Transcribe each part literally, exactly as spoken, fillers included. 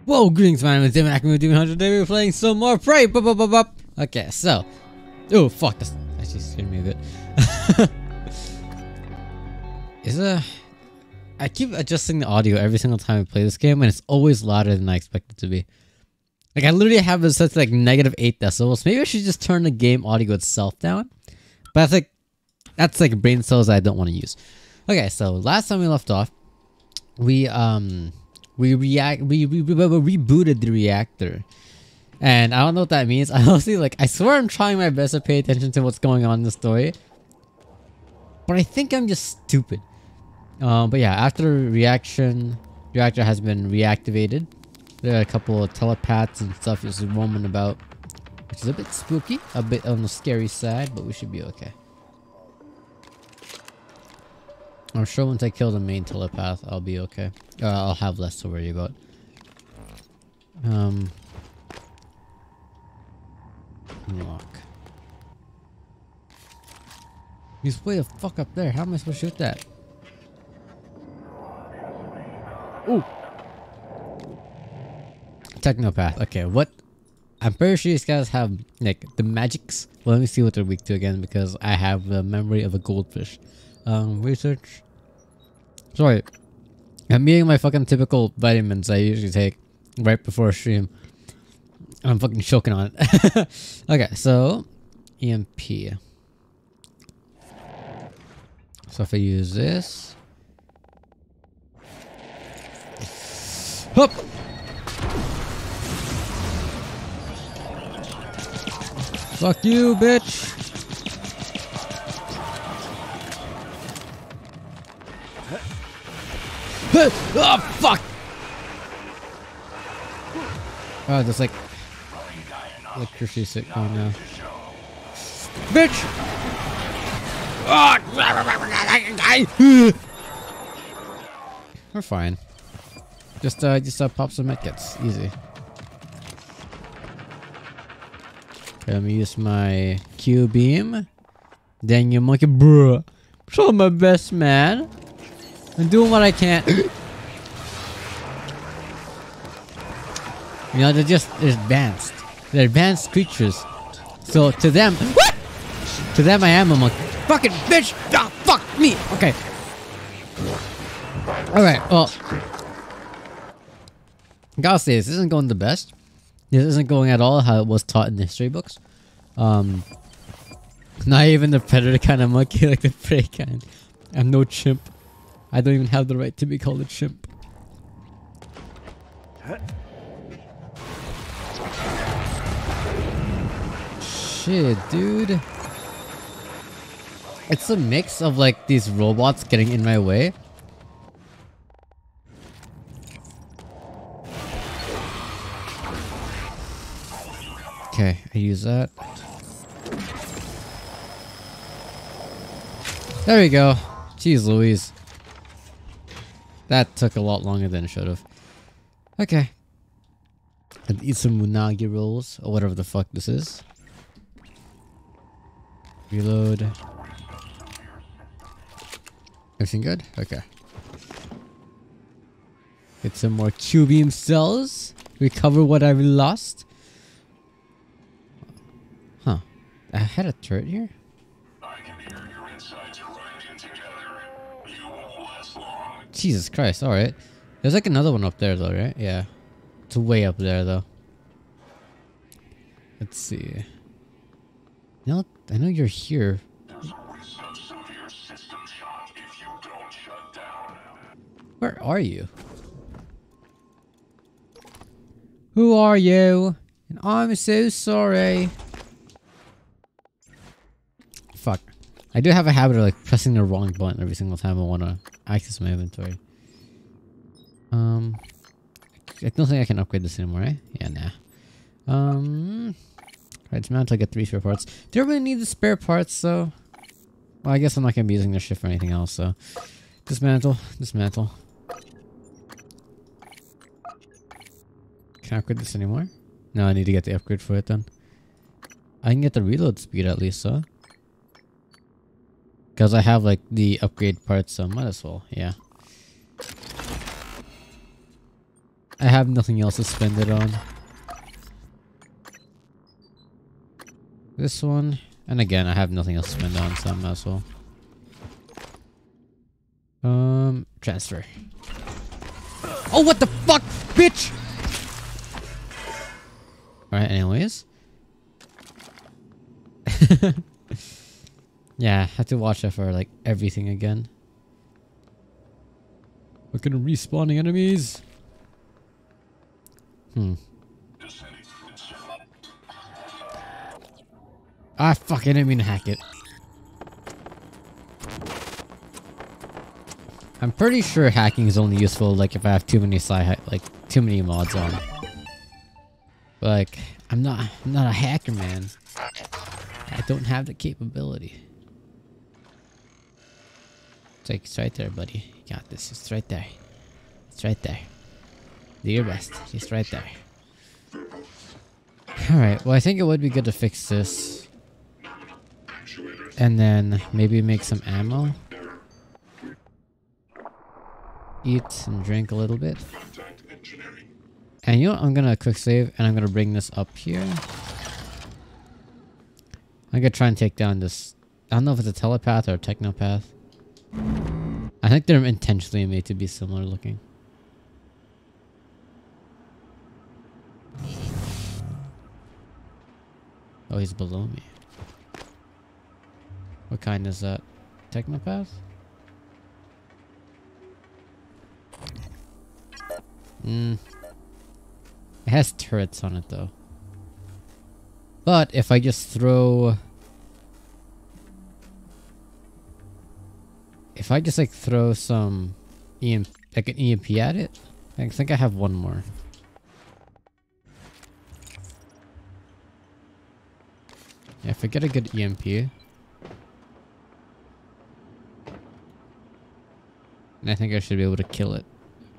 Whoa, greetings, my name is Damon Ackerman with Demon Hunter. Today we're playing some more Prey. Bup, bup, bup, bup. Okay, so. Oh, fuck. That's actually scared me a bit. Is a. I keep adjusting the audio every single time I play this game, and it's always louder than I expect it to be. Like, I literally have it set to like negative eight decibels. Maybe I should just turn the game audio itself down. But that's like. That's like brain cells I don't want to use. Okay, so last time we left off, we, um. We react. We, we, we, we rebooted the reactor, and I don't know what that means. I honestly like. I swear I'm trying my best to pay attention to what's going on in the story, but I think I'm just stupid. Um, but yeah, after reaction, reactor has been reactivated. There are a couple of telepaths and stuff just roaming about, which is a bit spooky, a bit on the scary side, but we should be okay. I'm sure once I kill the main telepath, I'll be okay. Uh, I'll have less to worry about. Um, lock. He's way the fuck up there. How am I supposed to shoot that? Ooh. Technopath. Okay, what? I'm pretty sure these guys have like the magics. Well, let me see what they're weak to again because I have the memory of a goldfish. Um, research. Sorry. I'm eating my fucking typical vitamins I usually take right before a stream. I'm fucking choking on it. Okay, so E M P. So if I use this. Hup! Fuck you, bitch! Oh fuck! Oh, there's like electricity shit going now. Bitch! Oh! We're fine. Just uh, just uh, pop some medkits, easy. Okay, let me use my Q beam. Dang you, monkey, bruh! Show my best, man. I'm doing what I can. You know, they're just they're advanced. They're advanced creatures. So to them, what? To them, I am a monkey. Fucking bitch! Ah, fuck me. Okay. All right. Well, gotta say this isn't going the best. This isn't going at all how it was taught in the history books. Um, not even the predator kind of monkey, like the prey kind. I'm no chimp. I don't even have the right to be called a chimp. Shit, dude. It's a mix of like these robots getting in my way. Okay, I use that. There we go. Jeez Louise. That took a lot longer than it should have. Okay. I'd eat some unagi rolls, or whatever the fuck this is. Reload. Everything good? Okay. Get some more Q-beam cells. Recover what I've lost. Huh. I had a turret here? Jesus Christ, alright. There's like another one up there though, right? Yeah. It's way up there though. Let's see. No, I know you're here. Where are you? Who are you? And I'm so sorry. Fuck. I do have a habit of like pressing the wrong button every single time I want to access my inventory. Um, I don't think I can upgrade this anymore, right? Yeah, nah. Um, right, dismantle, get three spare parts. Do I really need the spare parts though? Well, I guess I'm not gonna be using this shit for anything else, so dismantle, dismantle. Can I upgrade this anymore? No, I need to get the upgrade for it then. I can get the reload speed at least, so. Because I have like the upgrade parts, so might as well, yeah. I have nothing else to spend it on. This one. And again, I have nothing else to spend on, so I might as well. Um, transfer. Oh, what the fuck, bitch! Alright, anyways. Yeah, I have to watch out for like everything again. Fucking respawning enemies. Hmm. Ah, fuck, I didn't mean to hack it. I'm pretty sure hacking is only useful like if I have too many side like too many mods on. But like, I'm not I'm not a hacker, man. I don't have the capability. It's like, it's right there, buddy. You got this. It's right there. It's right there. Do your best. It's right there. Alright, well I think it would be good to fix this. And then maybe make some ammo. Eat and drink a little bit. And you know what? I'm gonna quick save and I'm gonna bring this up here. I'm gonna try and take down this. I don't know if it's a telepath or a technopath. I think they're intentionally made to be similar looking. Oh, he's below me. What kind is that? Technopath? Hmm. It has turrets on it though. But if I just throw... If I just like throw some E M P, like an E M P at it, I think I have one more. Yeah, if I get a good E M P, and I think I should be able to kill it.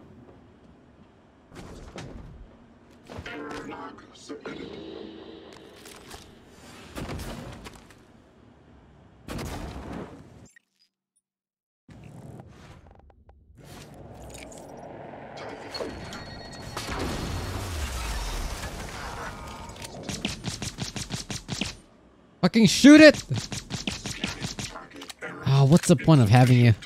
Fucking shoot it! Oh, what's the point of having you?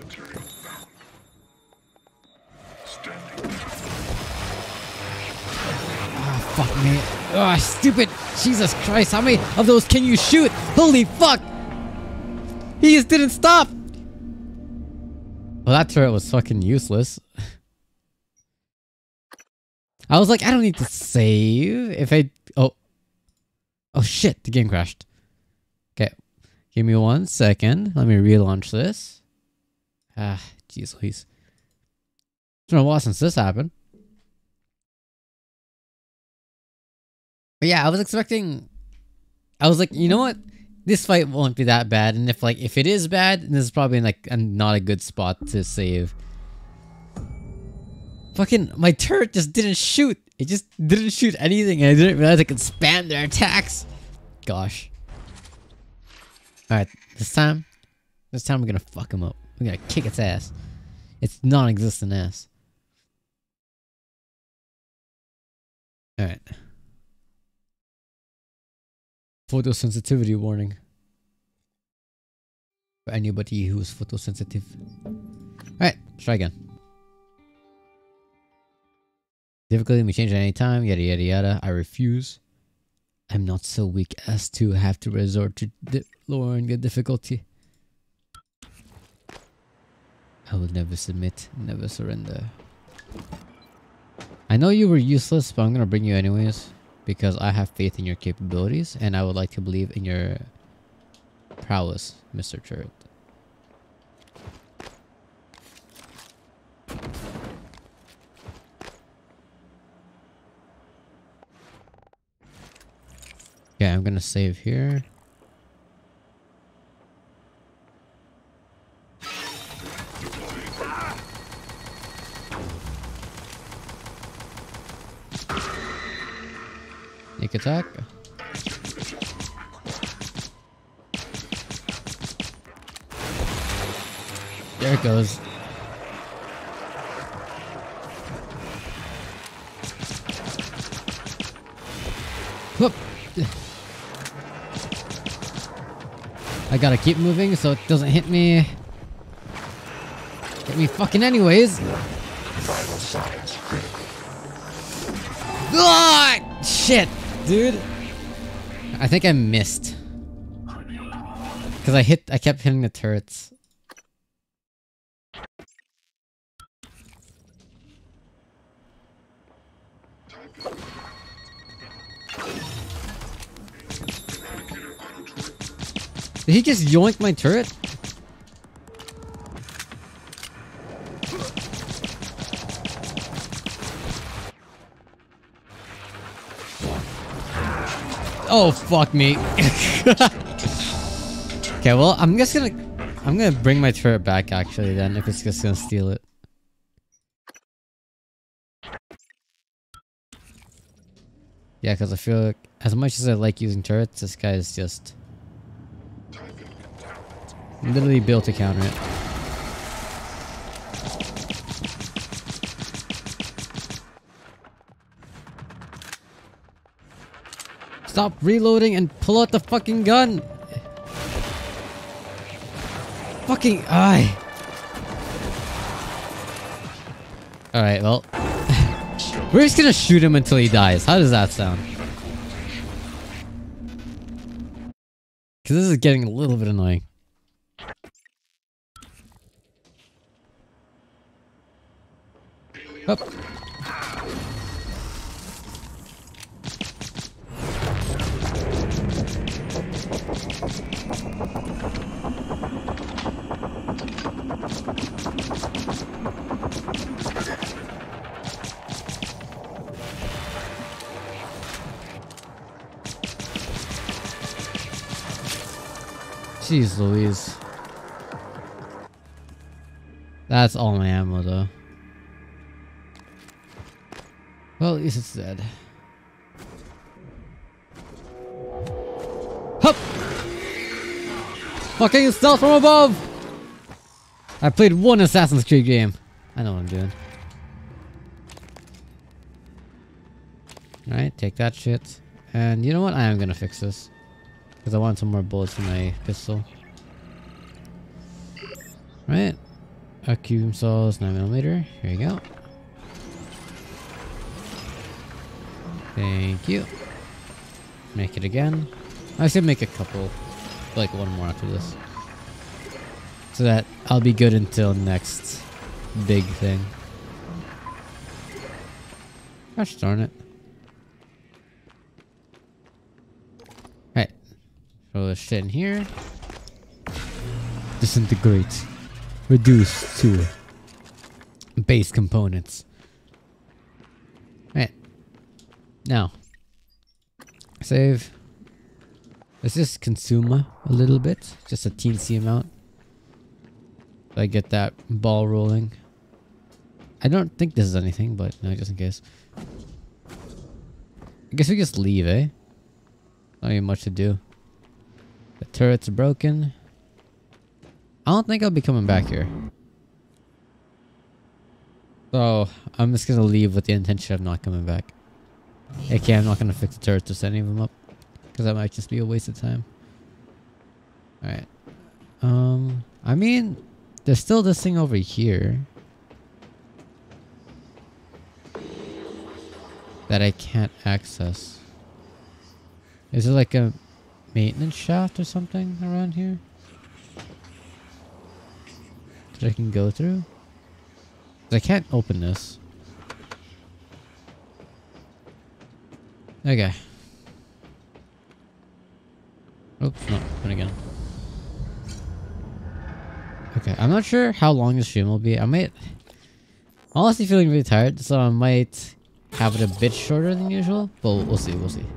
Oh, fuck me. Oh, stupid! Jesus Christ, how many of those can you shoot? Holy fuck! He just didn't stop! Well, that turret was fucking useless. I was like, I don't need to save. If I... Oh. Oh shit, the game crashed. Okay, give me one second. Let me relaunch this. Ah, jeez Louise. It's been a while since this happened. But yeah, I was expecting... I was like, you know what? This fight won't be that bad. And if like, if it is bad, then this is probably like a, not a good spot to save. Fucking, my turret just didn't shoot. It just didn't shoot anything, and I didn't realize I could spam their attacks. Gosh. Alright, this time, this time we're gonna fuck him up. We're gonna kick its ass. It's non-existent ass. Alright. Photosensitivity warning. For anybody who's photosensitive. Alright, try again. Difficulty may change at any time, yada yada yada. I refuse. I'm not so weak as to have to resort to lowering the difficulty. I will never submit, never surrender. I know you were useless, but I'm gonna bring you anyways. Because I have faith in your capabilities, and I would like to believe in your prowess, Mister Turret. Yeah, I'm gonna save here. Sneak attack. There it goes. Whoop. I gotta keep moving so it doesn't hit me. Hit me fucking anyways. Ah, shit, dude. I think I missed. Cause I hit, I kept hitting the turrets. Did he just yoink my turret? Oh, fuck me. Okay, well, I'm just gonna... I'm gonna bring my turret back, actually, then, if it's just gonna steal it. Yeah, because I feel like, as much as I like using turrets, this guy is just... literally built to counter it. Stop reloading and pull out the fucking gun! Fucking eye! Alright, well. We're just gonna shoot him until he dies. How does that sound? Because this is getting a little bit annoying. Up. Jeez Louise. That's all my ammo though. Well, at least it's dead. Hup! Fucking stealth from above! I played one Assassin's Creed game. I know what I'm doing. Alright, take that shit. And you know what? I am gonna fix this. Because I want some more bullets in my pistol. Right. Vacuum saws, nine millimeter. Here you go. Thank you. Make it again. I should make a couple. Like one more after this. So that I'll be good until next big thing. Gosh darn it. Right. Throw this shit in here. Disintegrate. Reduce to base components. Right. Now. Save. Let's just consume a little bit. Just a teensy amount. So I get that ball rolling. I don't think this is anything, but no, just in case. I guess we just leave, eh? Not even much to do. The turrets are broken. I don't think I'll be coming back here. So, I'm just gonna leave with the intention of not coming back. Okay, I'm not gonna fix the turrets or set any of them up. Because that might just be a waste of time. Alright. Um, I mean, there's still this thing over here. That I can't access. Is there like a maintenance shaft or something around here? That I can go through? 'Cause I can't open this. Okay. Oops, no, open again. Okay, I'm not sure how long this stream will be. I might... I'm honestly feeling really tired, so I might have it a bit shorter than usual. But we'll, we'll see, we'll see.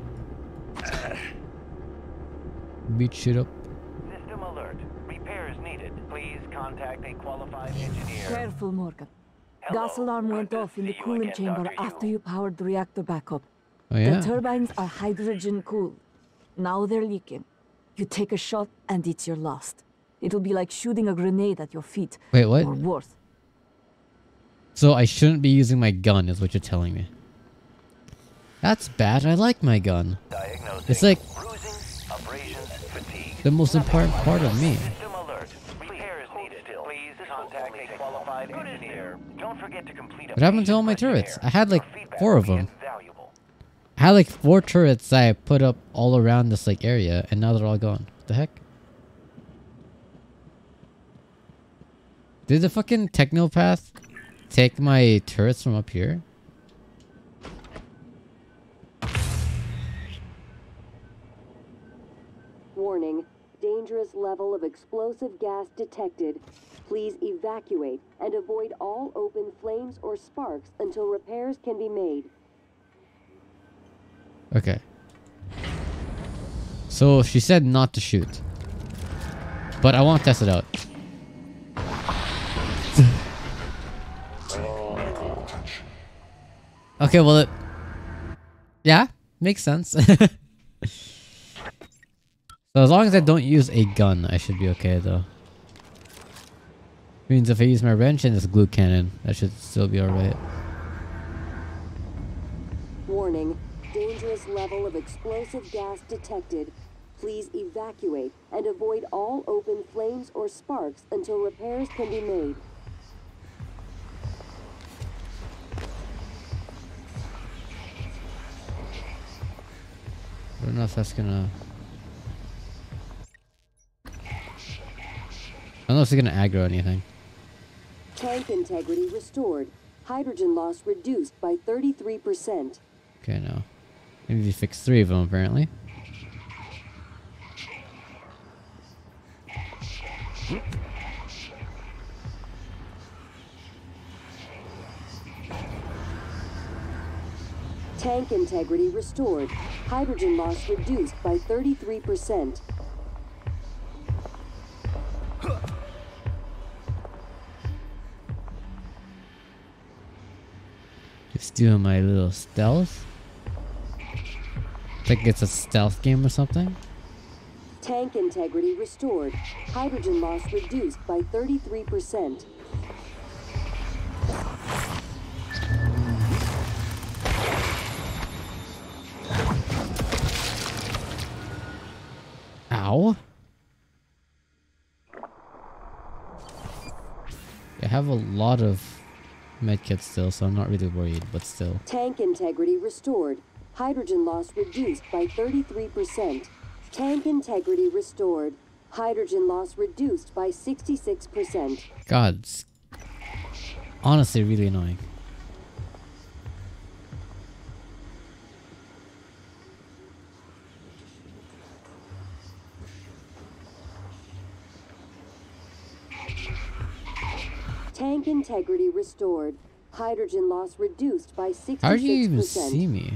Beat shit up. System alert. Repairs needed. Please contact a qualified engineer. Careful, Morgan. Hello. Gas alarm went off in the See you coolant again, chamber Doctor after Yu. you powered the reactor back up. Oh yeah? The turbines are hydrogen cooled. Now they're leaking. You take a shot and it's your last. It'll be like shooting a grenade at your feet. Wait, what? Or worse. So I shouldn't be using my gun is what you're telling me. That's bad. I like my gun. Diagnosing It's like bruising, abrasions, fatigue. the most important part of me. System alert. Repairs needed. Please contact a qualified engineer. Don't forget to complete a What happened to all my patient turrets? questionnaire. I had like Your feedback four of will be them. invaluable. I had like four turrets that I put up all around this like area, and now they're all gone. What the heck? Did the fucking Technopath take my turrets from up here? Warning, dangerous level of explosive gas detected. Please evacuate and avoid all open flames or sparks until repairs can be made. Okay. So she said not to shoot. But I want to test it out. Okay, well it... Yeah, makes sense. So as long as I don't use a gun, I should be okay though. Means if I use my wrench and this glue cannon, that should still be alright. Warning, dangerous level of explosive gas detected. Please evacuate and avoid all open flames or sparks until repairs can be made. I don't know if that's gonna... I don't know if it's gonna aggro anything. Tank integrity restored. Hydrogen loss reduced by thirty-three percent. Okay, no. Maybe we fixed three of them apparently. Tank integrity restored. Hydrogen loss reduced by thirty-three percent. Just doing my little stealth. Think it's a stealth game or something. Tank integrity restored. Hydrogen loss reduced by thirty-three percent. Ow. I have a lot of medkits still, so I'm not really worried, but still. Tank integrity restored. Hydrogen loss reduced by thirty-three percent. Tank integrity restored. Hydrogen loss reduced by sixty-six percent. God, it's honestly really annoying. Tank integrity restored. Hydrogen loss reduced by sixty-six percent. How do you even see me?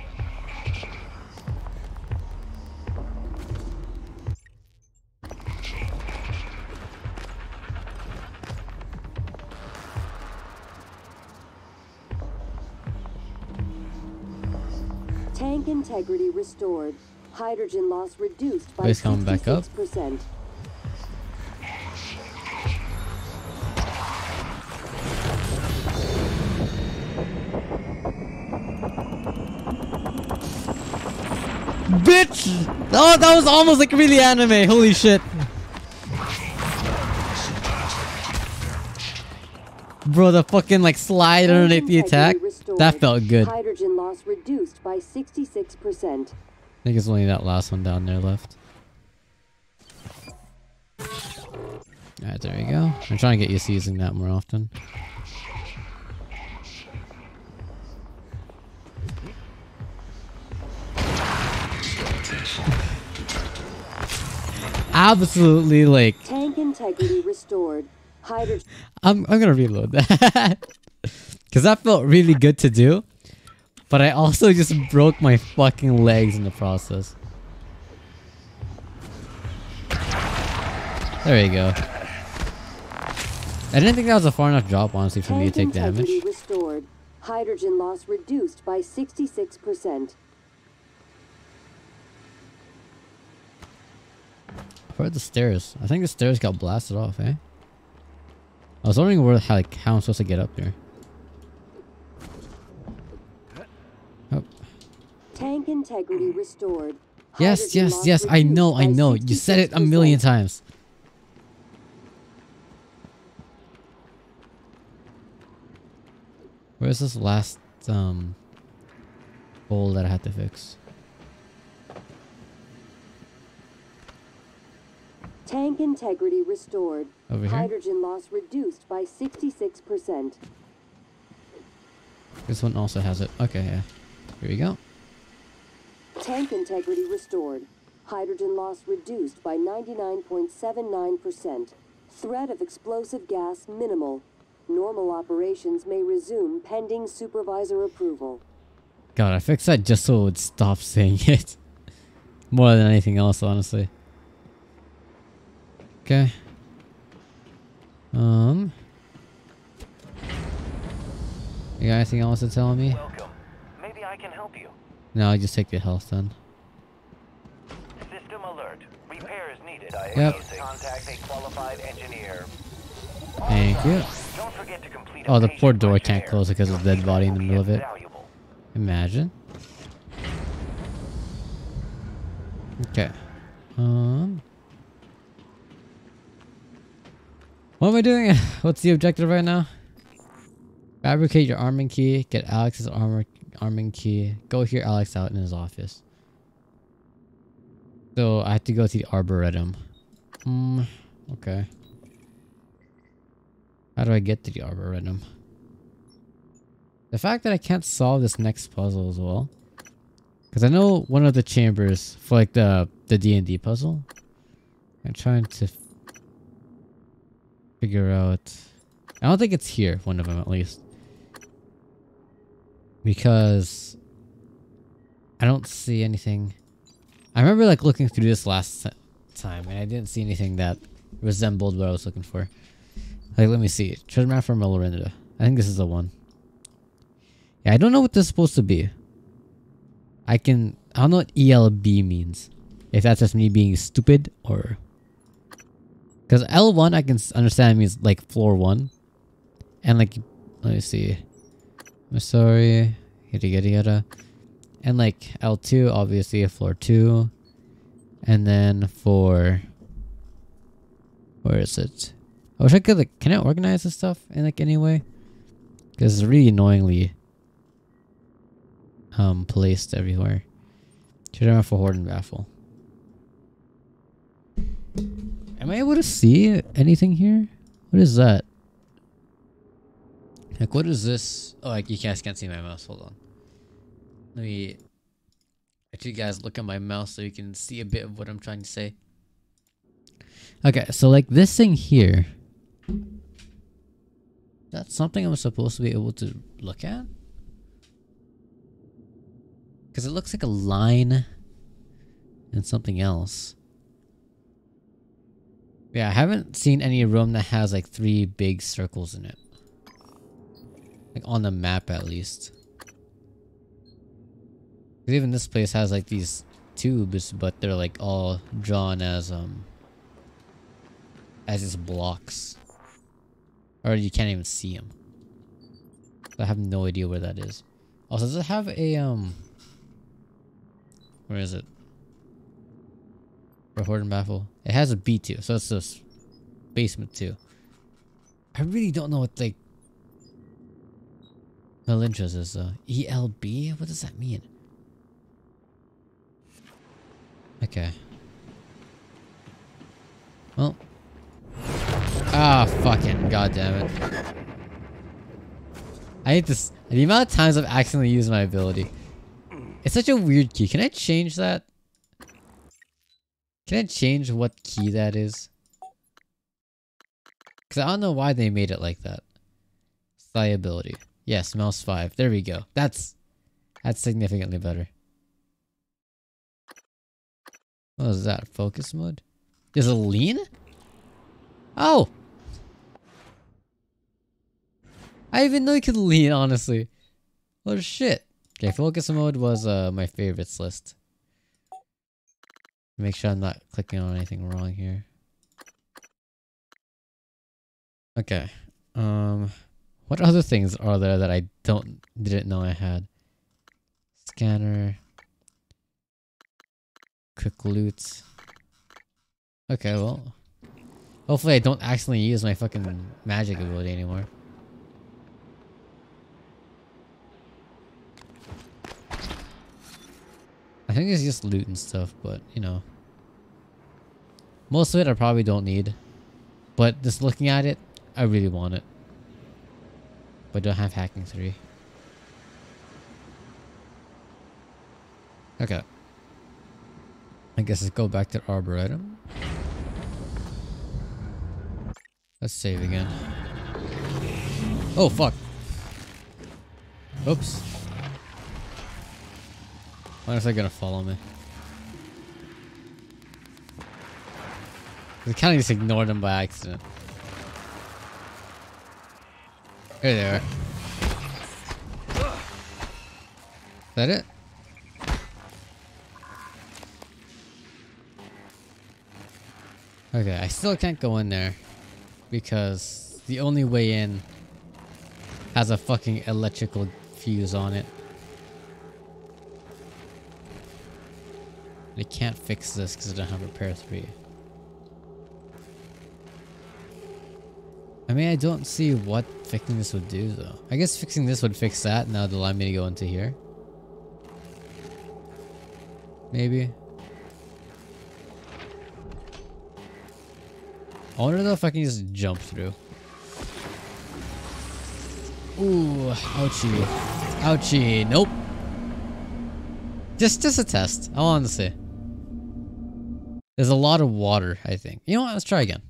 Tank integrity restored. Hydrogen loss reduced by Please come back up. sixty-six percent. Bitch! Oh, that was almost like really anime. Holy shit. Bro, the fucking like slide underneath the attack. That felt good. I Hydrogen loss reduced by sixty-six percent. think it's only that last one down there left. Alright, there we go. I'm trying to get used to using that more often. Absolutely like Tank integrity restored. Hydrogen I'm I'm gonna reload that. Cause that felt really good to do. But I also just broke my fucking legs in the process. There you go. I didn't think that was a far enough drop, honestly, for me to take damage. integrity restored. Hydrogen loss reduced by sixty-six percent. Where are the stairs? I think the stairs got blasted off, eh? I was wondering where, how, like, how I'm supposed to get up here. Oh. Tank integrity restored. Yes, Hydrogen yes, loss yes. I reduced know, I by know. You said it a million sixty-six percent. times. Where's this last um hole that I had to fix? Tank integrity restored. Over here? Hydrogen loss reduced by sixty-six percent. This one also has it. Okay, yeah. Here we go. Tank integrity restored. Hydrogen loss reduced by ninety-nine point seven nine percent. Threat of explosive gas minimal. Normal operations may resume pending supervisor approval. God, I fixed that just so it would stop saying it. More than anything else, honestly. Okay. Um. You got anything else to tell me? Welcome. Maybe I can help you. No, I'll just take your health then. System alert. Repairs needed. Yep. Contact a qualified engineer. Thank you. Don't forget to complete Oh, a the poor patient door can't questionnaire. close because of the dead body in the middle of it. Valuable. Imagine. Okay. Um. What am I doing? What's the objective right now? Fabricate your arming key. Get Alex's armor arming key. Go hear Alex out in his office. So I have to go to the Arboretum. Hmm. Okay. How do I get to the Arboretum? The fact that I can't solve this next puzzle as well. Because I know one of the chambers for like the the D and D puzzle. I'm trying to f figure out. I don't think it's here. One of them at least. Because I don't see anything. I remember like looking through this last time and I didn't see anything that resembled what I was looking for. Like, let me see. Treasure map from Melorinda. I think this is the one. Yeah, I don't know what this is supposed to be. I can... I don't know what E L B means. If that's just me being stupid or... Because L one I can s- understand means like floor one. And like... Let me see. I'm sorry. Yada yada yada. And like L two obviously floor two. And then for... Where is it? I wish I could like... Can I organize this stuff in like any way? Because it's really annoyingly... Um, placed everywhere. Should I have for Horde and Baffle? Am I able to see anything here? What is that? Like, what is this? Oh, like, you guys can't see my mouse. Hold on. Let me let you guys look at my mouse so you can see a bit of what I'm trying to say. Okay, so like this thing here. That's something I'm supposed to be able to look at? Because it looks like a line and something else. Yeah, I haven't seen any room that has like three big circles in it. Like on the map at least. Because even this place has like these tubes, but they're like all drawn as um as just blocks. Or you can't even see them. I have no idea where that is. Also, does it have a um where is it? For Horde and Baffle. It has a B two, so it's this basement two. I really don't know what like Melintra's is uh E L B? What does that mean? Okay. Well. Ah, fucking goddamn it. I hate this. The amount of times I've accidentally used my ability. It's such a weird key. Can I change that? Can I change what key that is? Because I don't know why they made it like that. Psi ability. Yes, mouse five. There we go. That's that's significantly better. What is that? Focus mode? There's a lean? Oh! I didn't even know you could lean, honestly. Oh shit. Okay, focus mode was uh, my favorites list. Make sure I'm not clicking on anything wrong here. Okay. Um, what other things are there that I don't didn't know I had? Scanner. quick loot. Okay, well. Hopefully I don't accidentally use my fucking magic ability anymore. I think it's just loot and stuff, but you know. Most of it I probably don't need. But just looking at it, I really want it. But don't have hacking three. Okay. I guess let's go back to Arboretum. Let's save again. Oh fuck. Oops. Why if they're gonna follow me? We kind of just ignored them by accident. Here they are. Is that it? Okay, I still can't go in there because the only way in has a fucking electrical fuse on it. I can't fix this because I don't have repair three. I mean, I don't see what fixing this would do though. I guess fixing this would fix that. Now it'll allow me to go into here. Maybe. I wonder though if I can just jump through. Ooh, ouchie. Ouchie. Nope. Just, just a test. I want to see. There's a lot of water, I think. You know what? Let's try again.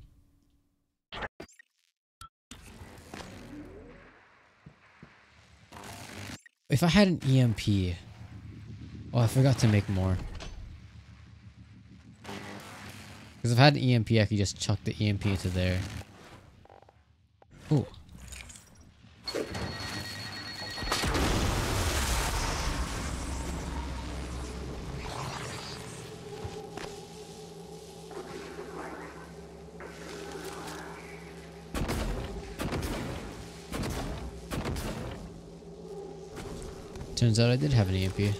If I had an E M P. Oh, I forgot to make more. Because if I had an E M P, I could just chuck the E M P into there. Ooh. Turns out I did have an E M P.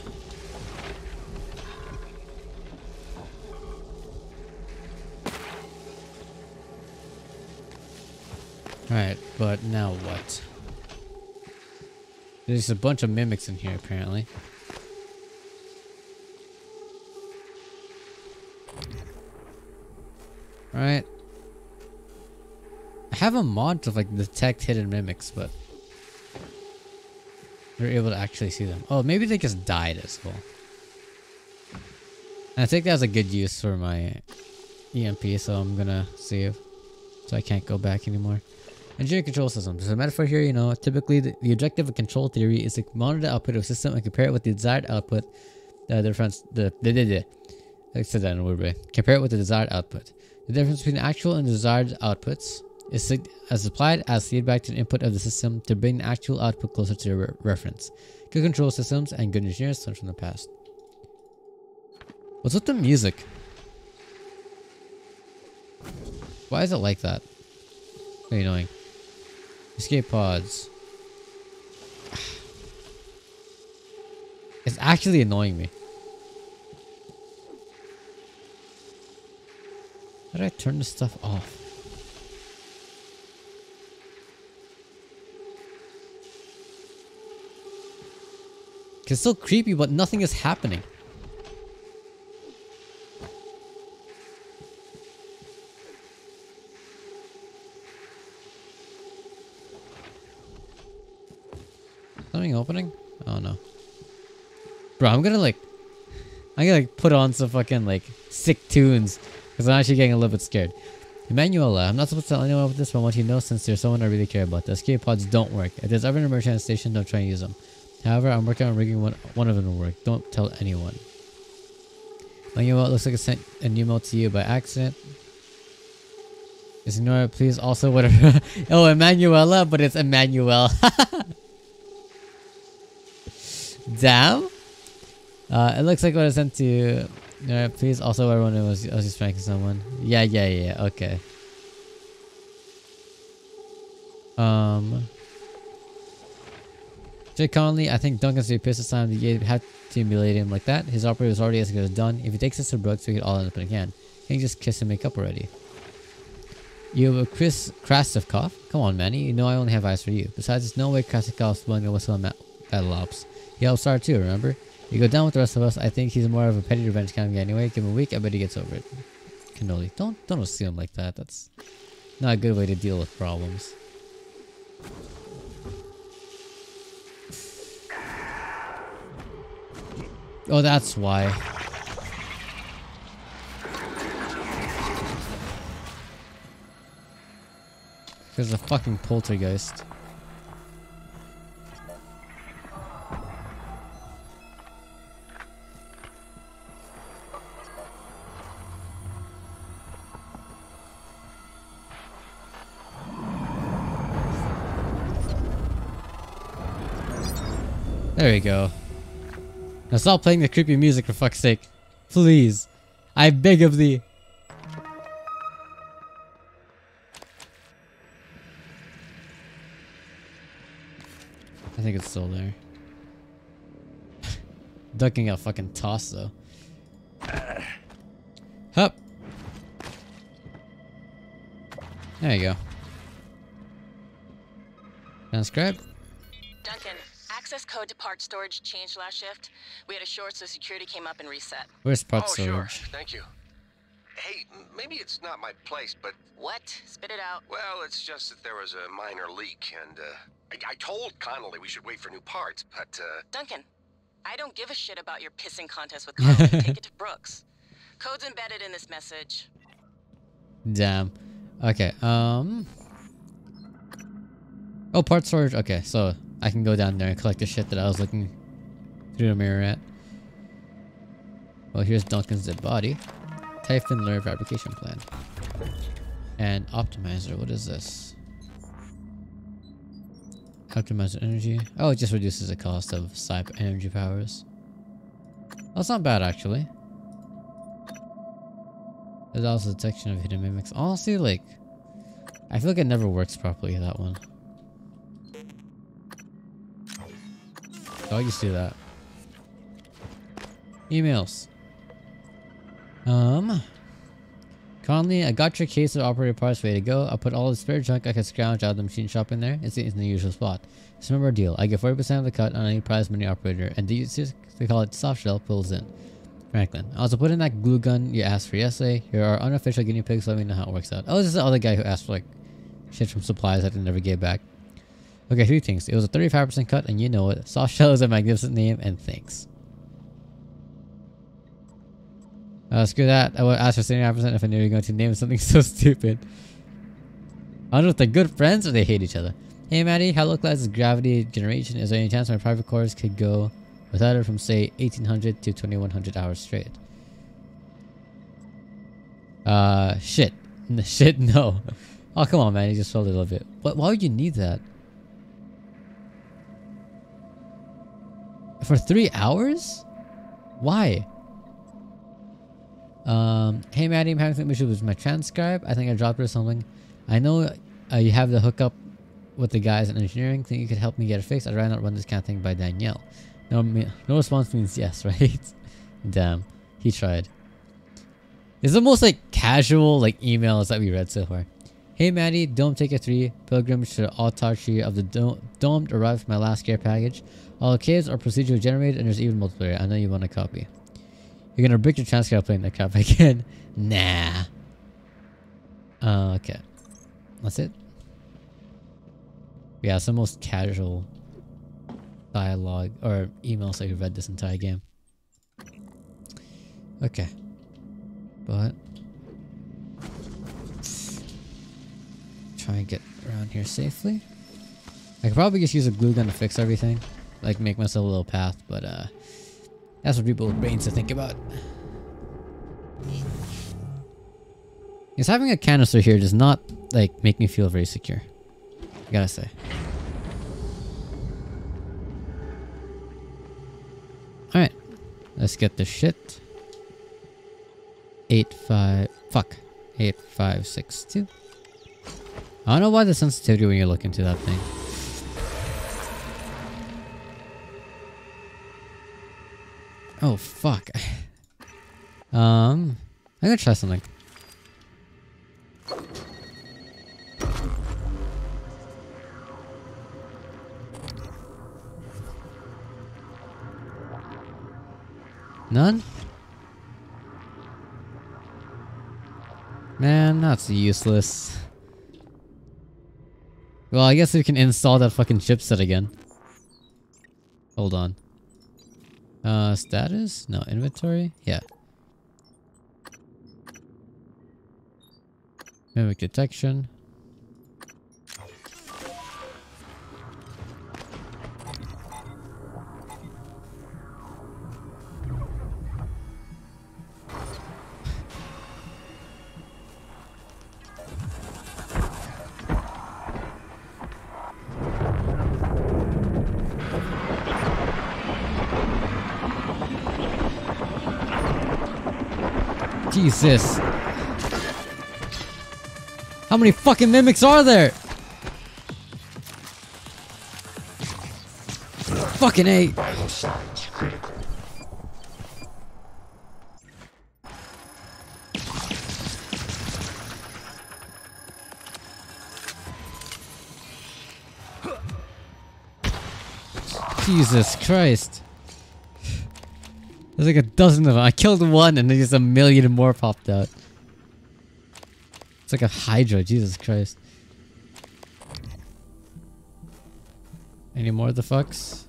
Alright, but now what? There's a bunch of mimics in here apparently. Alright. I have a mod to like detect hidden mimics, but we're able to actually see them. Oh, maybe they just died as well. And I think that's a good use for my E M P, so I'm gonna save. So I can't go back anymore. Engineering control systems. There's a metaphor here, you know. Typically, the, the objective of control theory is to monitor the output of a system and compare it with the desired output. Uh, the difference, the, the, the, the, I said that in a weird way. Compare it with the desired output. The difference between actual and desired outputs is as applied as feedback to the input of the system to bring the actual output closer to the re reference. Good control systems and good engineers learn from the past. What's with the music? Why is it like that? Very annoying. Escape pods. It's actually annoying me. How did I turn this stuff off? It's so creepy, but nothing is happening. Something opening? Oh no. Bro, I'm gonna like... I'm gonna like put on some fucking like sick tunes. Because I'm actually getting a little bit scared. Emanuela, I'm not supposed to tell anyone about this, but I want you to know since there's someone I really care about. The escape pods don't work. If there's ever an emergency on the station, don't try and use them. However, I'm working on rigging one, one of them to work. Don't tell anyone. Emanuela, looks like I sent an email to you by accident. Just ignore it, please. Also, whatever. Oh, Emanuela, but it's Emmanuel. Damn. Uh, it looks like what I sent to you. Alright, please. Also, everyone was I was just pranking someone. Yeah, yeah, yeah. Okay. Um. Jake Conley, I think Duncan's gonna be pissed this time. The had to humiliate him like that. His operator was already as good as done. If he takes this to Brooks, we could all end up in a can. Can you just kiss and make up already? You have a Chris Krasovkov? Come on, Manny. You know I only have eyes for you. Besides, there's no way Krasovkov's willing to whistle on Battle Ops. He helped start too, remember? You go down with the rest of us. I think he's more of a petty revenge kind of guy anyway. Give him a week, I bet he gets over it. Cannoli. Don't, don't assume him like that. That's not a good way to deal with problems. Oh, that's why. Because of a fucking poltergeist. There we go. Now stop playing the creepy music for fuck's sake. Please. I beg of thee. I think it's still there. Ducking got fucking tossed though. Hup. There you go. Transcribe. Duncan, access code to part storage changed last shift. We had a short, so security came up and reset. Where's part oh, storage? Sure. Thank you. Hey, maybe it's not my place, but... What? Spit it out. Well, it's just that there was a minor leak, and, uh... I, I told Connolly we should wait for new parts, but, uh... Duncan, I don't give a shit about your pissing contest with Connolly. Take it to Brooks. Code's embedded in this message. Damn. Okay, um... Oh, part storage. Okay, so I can go down there and collect the shit that I was looking through the mirror at. Well, here's Duncan's dead body. Typhon Lure fabrication plan. And optimizer. What is this? Optimizer energy. Oh, it just reduces the cost of Psyp energy powers. That's not bad, actually. There's also detection of hidden mimics. Honestly, like, I feel like it never works properly, that one. Oh, I used to do that. Emails. Um, Conley, I got your case of operator parts ready to go. I'll put all the spare junk I can scrounge out of the machine shop in there. It's in the usual spot. Just remember our deal. I get forty percent of the cut on any prize money operator, and the they call it soft shell pulls in. Franklin. I also put in that glue gun you asked for yesterday. You're our unofficial guinea pig, so let me know how it works out. Oh, this is the other guy who asked for like shit from supplies that they never gave back. Okay, three things. It was a thirty-five percent cut, and you know it. Soft shell is a magnificent name, and thanks. Uh, screw that. I would ask for seventy-nine percent if I knew you were going to name something so stupid. I don't know if they're good friends or they hate each other. Hey, Maddie, how localized is gravity generation? Is there any chance my private cores could go without it from, say, eighteen hundred to twenty-one hundred hours straight? Uh, shit. Shit, no. Oh, come on, man. You just felt a little bit. What? Why would you need that? For three hours? Why? Um, hey Maddie, I'm having some issues with my transcribe. I think I dropped it or something. I know uh, you have the hookup with the guys in engineering. Think you could help me get it fixed? I'd rather not run this kind of thing by Danielle. No, no response means yes, right? Damn, he tried. It's the most like casual like emails that we read so far. Hey Maddie, Dome Ticket three, pilgrimage to the autarchy of the dome, domed arrived for my last care package. All caves are procedurally generated and there's even multiplayer. I know you want a copy. You're gonna break your transcribe playing that crap again? Nah. Uh, okay. That's it. Yeah, it's the most casual dialogue or emails that you've read this entire game. Okay. But try and get around here safely. I could probably just use a glue gun to fix everything. Like make myself a little path, but uh that's what people with brains to think about. Because having a canister here does not like make me feel very secure. I gotta say. Alright. Let's get the shit. Eight five fuck. Eight five six two. I don't know why the sensitivity when you look into that thing. Oh fuck. Um, I'm gonna try something. None? Man, that's useless. Well, I guess we can install that fucking chipset again. Hold on. Uh, status? No, inventory? Yeah. Mimic detection. Jesus. How many fucking mimics are there? Fucking A. Jesus Christ. There's like a dozen of them. I killed one and then just a million more popped out. It's like a Hydra, Jesus Christ. Any more of the fucks?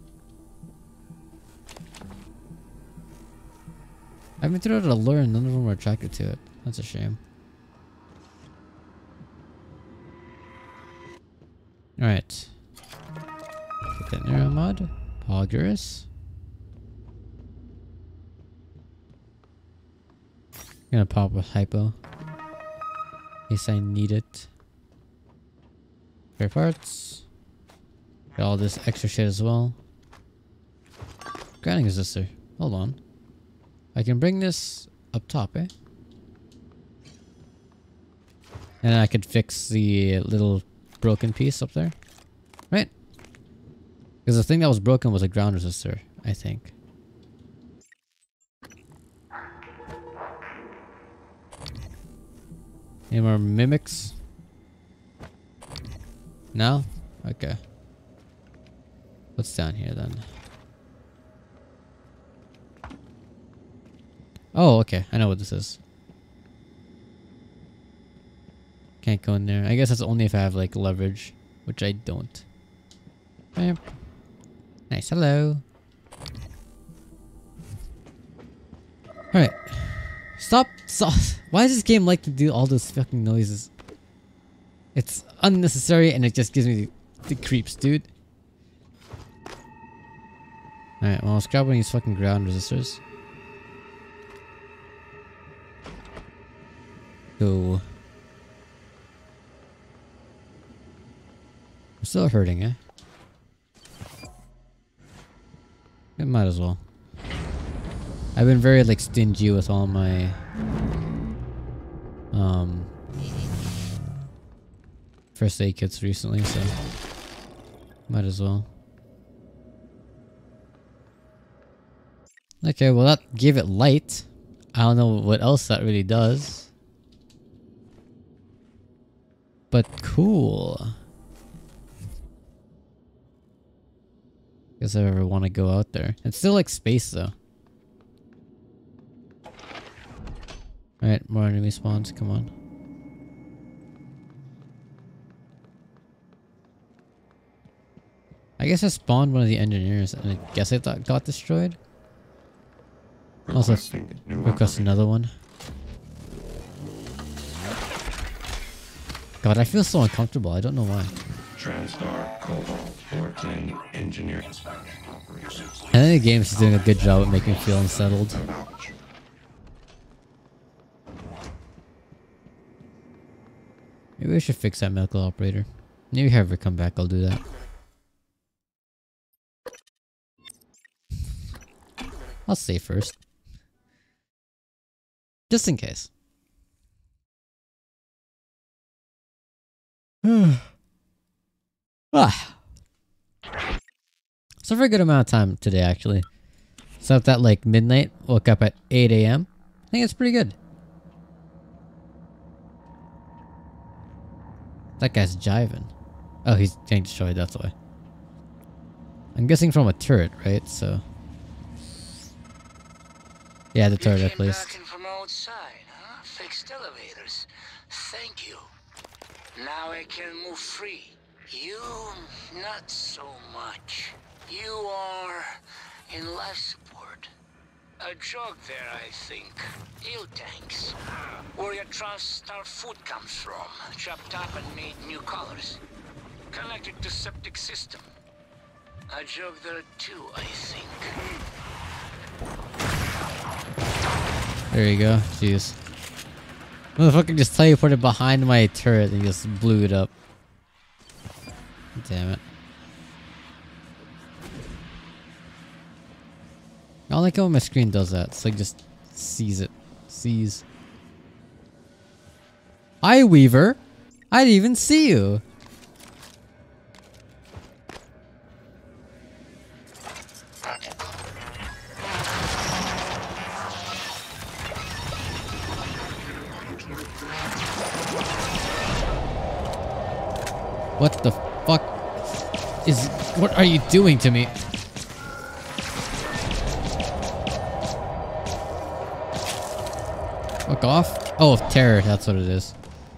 I've been through it to learn, none of them were attracted to it. That's a shame. Alright. Get that Nero mod. Poggers. Gonna pop with hypo. In case I need it. Spare parts. Got all this extra shit as well. Grounding resistor. Hold on. I can bring this up top, eh? And I could fix the little broken piece up there. Right? Because the thing that was broken was a ground resistor, I think. Any more mimics? No? Okay. What's down here then? Oh, okay. I know what this is. Can't go in there. I guess that's only if I have like leverage, which I don't. Bam. Nice. Hello. Alright. Stop. Stop. Why does this game like to do all those fucking noises? It's unnecessary and it just gives me the, the creeps, dude. Alright, well, let's grab one of these fucking ground resistors. Go. I'm still hurting, eh? It might as well. I've been very like stingy with all my um first aid kits recently, so might as well. Okay, well that gave it light. I don't know what else that really does. But cool. Guess I ever want to go out there. It's still like space though. Alright, more enemy spawns, come on. I guess I spawned one of the engineers and I guess I thought got destroyed. Also, request another one. God, I feel so uncomfortable. I don't know why. TranStar Cobalt fourteen engineering operations. I think the game's just doing a good job at making me feel unsettled. Maybe I should fix that medical operator. Maybe have her come back, I'll do that. I'll save first. Just in case. ah. So for a good amount of time today, actually. Slept at like midnight, woke up at eight A M I think it's pretty good. That guy's jiving. Oh, he's getting destroyed, that's why. I'm guessing from a turret, right? So. Yeah, the turret I placed. Back in from outside, huh? Fixed elevators. Thank you. Now I can move free. You, not so much. You are in life support. A joke there, I think. Ill tanks. Where you trust our food comes from. Chopped up and made new colors. Connected to septic system. A joke there too, I think. There you go. Jeez. Motherfucker just teleported behind my turret and just blew it up. Damn it. I don't like how my screen does that. It's like just sees it. Sees. Hi, Weaver. I didn't even see you. What the fuck is... What are you doing to me? Fuck off. Oh, terror. That's what it is.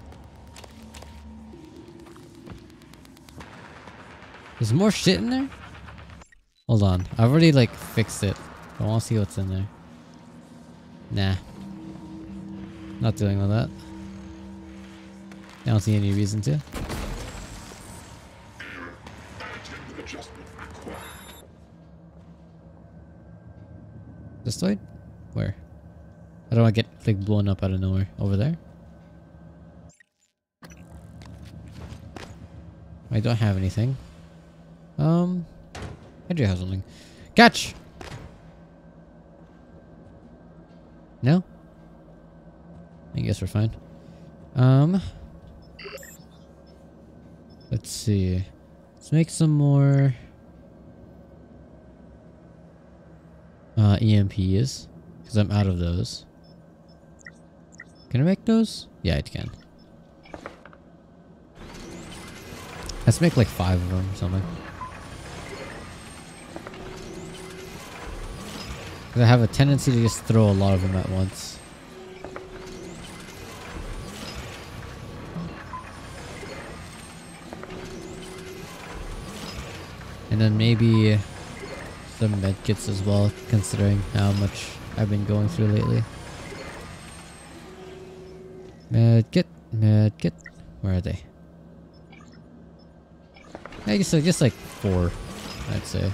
There's more shit in there? Hold on. I've already like fixed it. I want to see what's in there. Nah. Not dealing with that. I don't see any reason to. Destroyed? Where? I don't want to get like blown up out of nowhere. Over there? I don't have anything. Um, I do have something. Catch! No? I guess we're fine. Um, let's see. Let's make some more uh, E M Ps because I'm out of those. Can I make those? Yeah, I can. Let's make like five of them or something. I have a tendency to just throw a lot of them at once. And then maybe some medkits as well, considering how much I've been going through lately. Medkit, medkit. Where are they? I guess just like four, I'd say.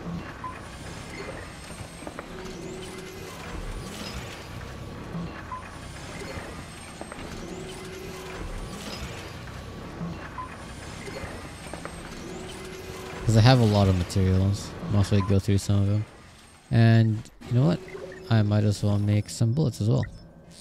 Because I have a lot of materials. Mostly go through some of them. And you know what? I might as well make some bullets as well.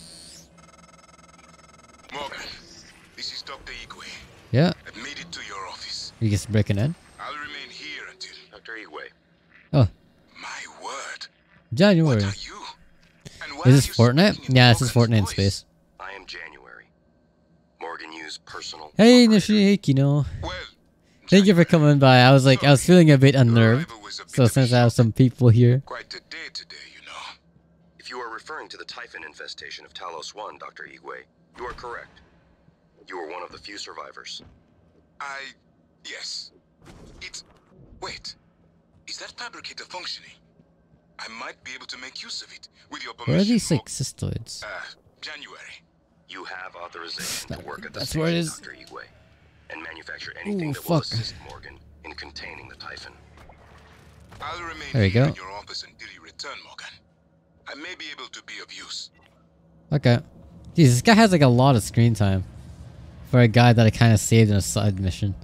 Morgan, this is Doctor Igwe. Yeah. I've made it to your office. You just breaking in? I'll remain here until... Doctor Igwe. Oh. My word. January. What are you? And why Is are this you Fortnite? speaking in Yeah, this is Morgan's Fortnite in voice? space. I am January. Morgan used personal... Hey, operator. Nishikino. Well, Thank you for coming by. I was like, I was feeling a bit unnerved. arrival was a bit So of a since I have shock. some people here. Quite a day today, you know. If you are referring to the Typhon infestation of Talos one, Doctor Igwe, you are correct. You were one of the few survivors. I... yes. It's... wait. Is that fabricator functioning? I might be able to make use of it, with your permission. Where are these Mor- like cystoids? Uh, January. You have authorization to work at the That's station, where it is. Doctor Igwe, and manufacture anything Ooh, that will fuck. assist Morgan in containing the Typhon. I'll remain There you here go. in your office until you return, Morgan. I may be able to be of use. Okay. Jeez, this guy has like a lot of screen time. For a guy that I kind of saved in a side mission.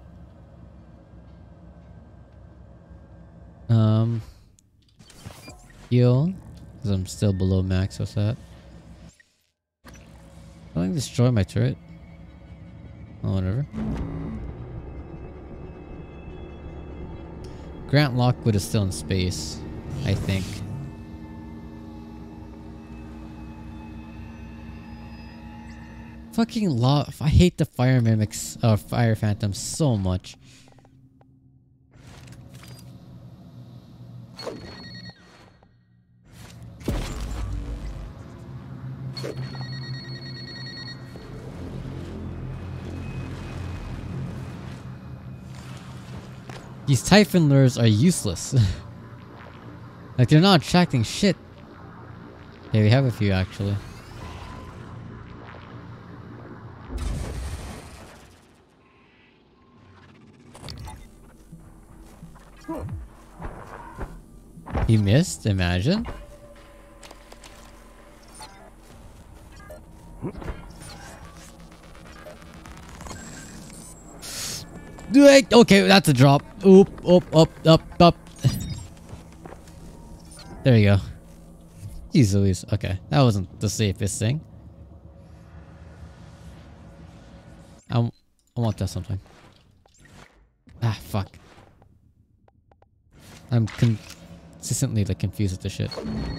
Um... Heal. Because I'm still below max, what's that? I think destroy my turret. Oh, whatever. Grant Lockwood is still in space, I think. Fucking love. I hate the fire mimics or fire phantoms so much. These Typhon lures are useless. Like, they're not attracting shit. Yeah, we have a few actually. He missed, imagine. Wait, okay, that's a drop. Oop, oop, up, up, up. There you go. Jeez Louise. Okay, that wasn't the safest thing. I, I want that something. Ah, fuck. I'm consistently like confused with this shit.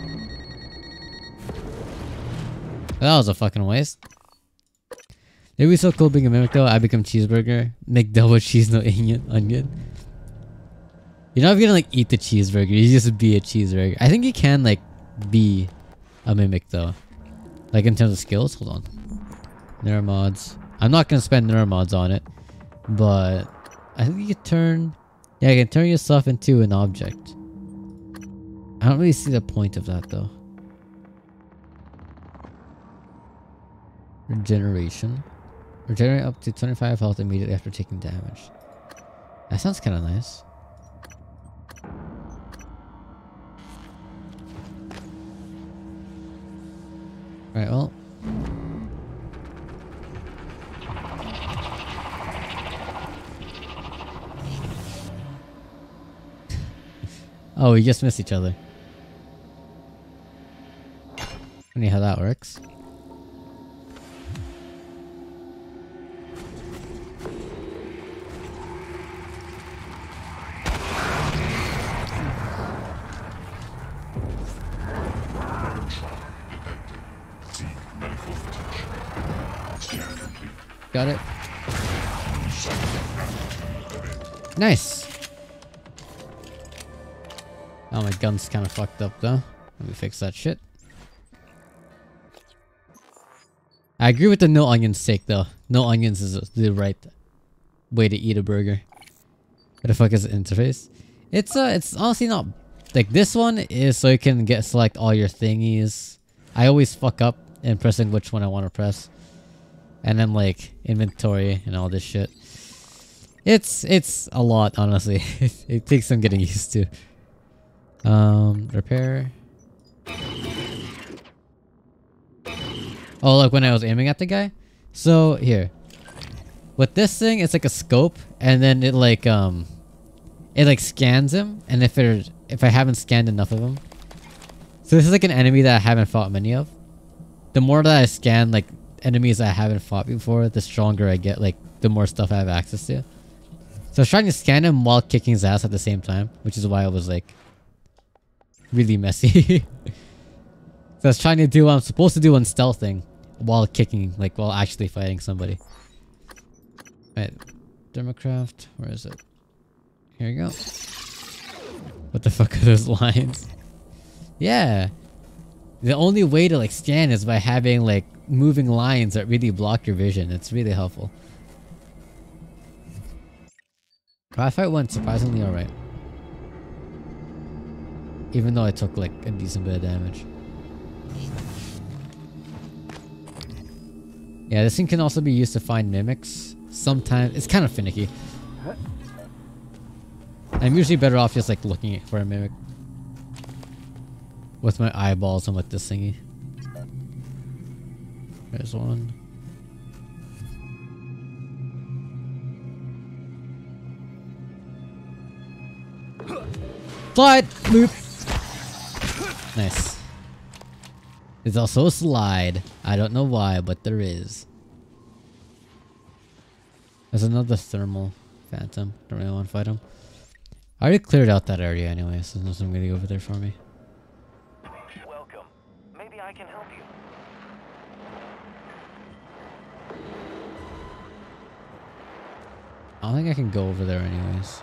That was a fucking waste. It'd be so cool being a mimic though. I become cheeseburger. Make double cheese, no onion. Onion. You're not gonna like eat the cheeseburger. You just be a cheeseburger. I think you can like be a mimic though. Like in terms of skills. Hold on. Neuromods. I'm not gonna spend neuromods on it, but I think you can turn. Yeah, you can turn yourself into an object. I don't really see the point of that though. Regeneration. Regenerate up to twenty-five health immediately after taking damage. That sounds kind of nice. Right, well. Oh, we just missed each other. Funny how that works. Got it. Nice. Oh, my gun's kind of fucked up though. Let me fix that shit. I agree with the no onions sake though. No onions is the right way to eat a burger. What the fuck is the interface? It's uh, it's honestly not like this one is so you can get select all your thingies. I always fuck up in pressing which one I want to press. And then like inventory and all this shit. It's it's a lot, honestly. It takes some getting used to. Um, repair. Oh, look, when I was aiming at the guy. So here, with this thing, it's like a scope, and then it like um, it like scans him. And if it if I haven't scanned enough of him, so this is like an enemy that I haven't fought many of. The more that I scan like enemies I haven't fought before, the stronger I get, like the more stuff I have access to. So I was trying to scan him while kicking his ass at the same time, which is why I was like really messy. So I was trying to do what I'm supposed to do on stealthing while kicking, like while actually fighting somebody. Alright, Thermocraft, where is it? Here you go. What the fuck are those lines? Yeah. The only way to like scan is by having like moving lines that really block your vision. It's really helpful. That fight went surprisingly alright. Even though I took like a decent bit of damage. Yeah, this thing can also be used to find mimics. Sometimes it's kind of finicky. I'm usually better off just like looking for a mimic with my eyeballs and with this thingy. There's one. Slide! Loop! Nice. There's also a slide. I don't know why, but there is. There's another thermal phantom. Don't really want to fight him. I already cleared out that area anyway, so there's nothing really over there for me. Welcome. Maybe I can help you. I don't think I can go over there anyways.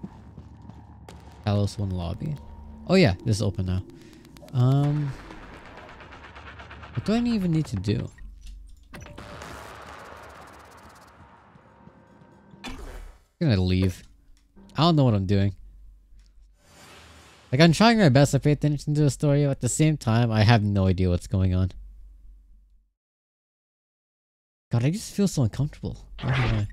Talos one lobby. Oh yeah, this is open now. Um, what do I even need to do? I'm gonna leave. I don't know what I'm doing. Like, I'm trying my best to pay attention to the story, but at the same time, I have no idea what's going on. God, I just feel so uncomfortable. I don't know why.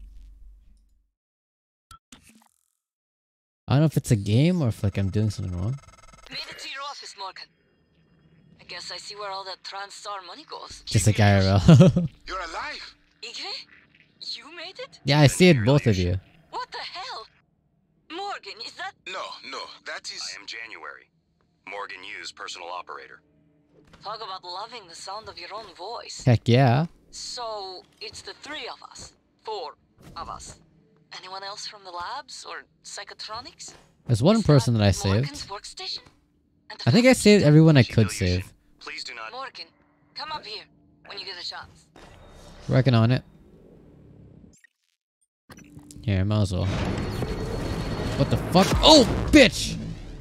I don't know if it's a game or if like I'm doing something wrong. Made it to your office, Morgan. I guess I see where all that TranStar money goes. Just like I R L. You're alive! Igwe? You made it? Yeah, I saved both of you. What the hell? Morgan, is that... No, no, that is... I am January. Morgan Hughes, personal operator. Talk about loving the sound of your own voice. Heck yeah. So, it's the three of us. Four of us. Anyone else from the labs or psychotronics? There's one Is person that I Morgan's saved. workstation? And I think I saved everyone I could save. Please do not... Morgan, come up here when you get a chance. Working on it. Here, might as well. What the fuck? Oh, bitch!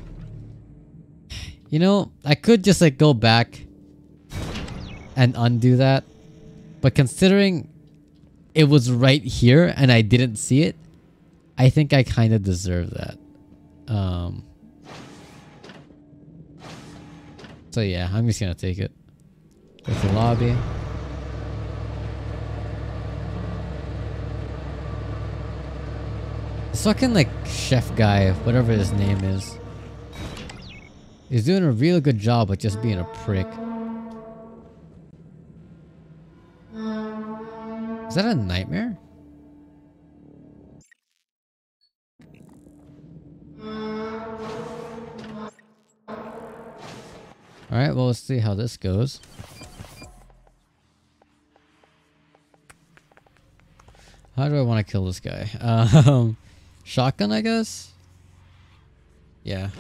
You know, I could just like go back and undo that. But considering it was right here and I didn't see it, I think I kind of deserve that. Um, so yeah, I'm just gonna take it. Go to the lobby. This fucking like chef guy, whatever his name is, is doing a real good job at just being a prick. Is that a nightmare? Alright, well, let's see how this goes. How do I want to kill this guy? Um, shotgun, I guess? Yeah.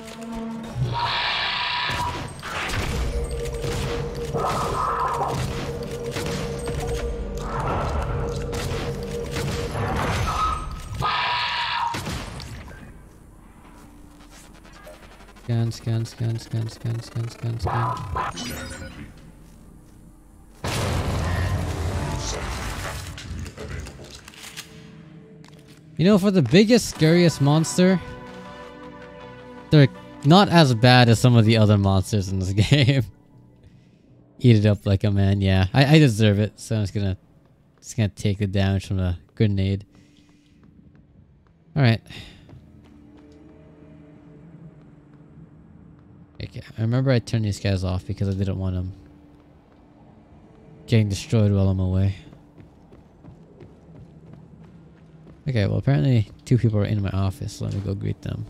Scan, scan, scan, scan, scan, scan, scan, scan. You know, for the biggest, scariest monster, they're not as bad as some of the other monsters in this game. Eat it up like a man, yeah. I, I deserve it, so I'm just gonna just gonna take the damage from the grenade. Alright. Okay, I remember I turned these guys off because I didn't want them getting destroyed while I'm away. Okay, well apparently two people are in my office, so let me go greet them.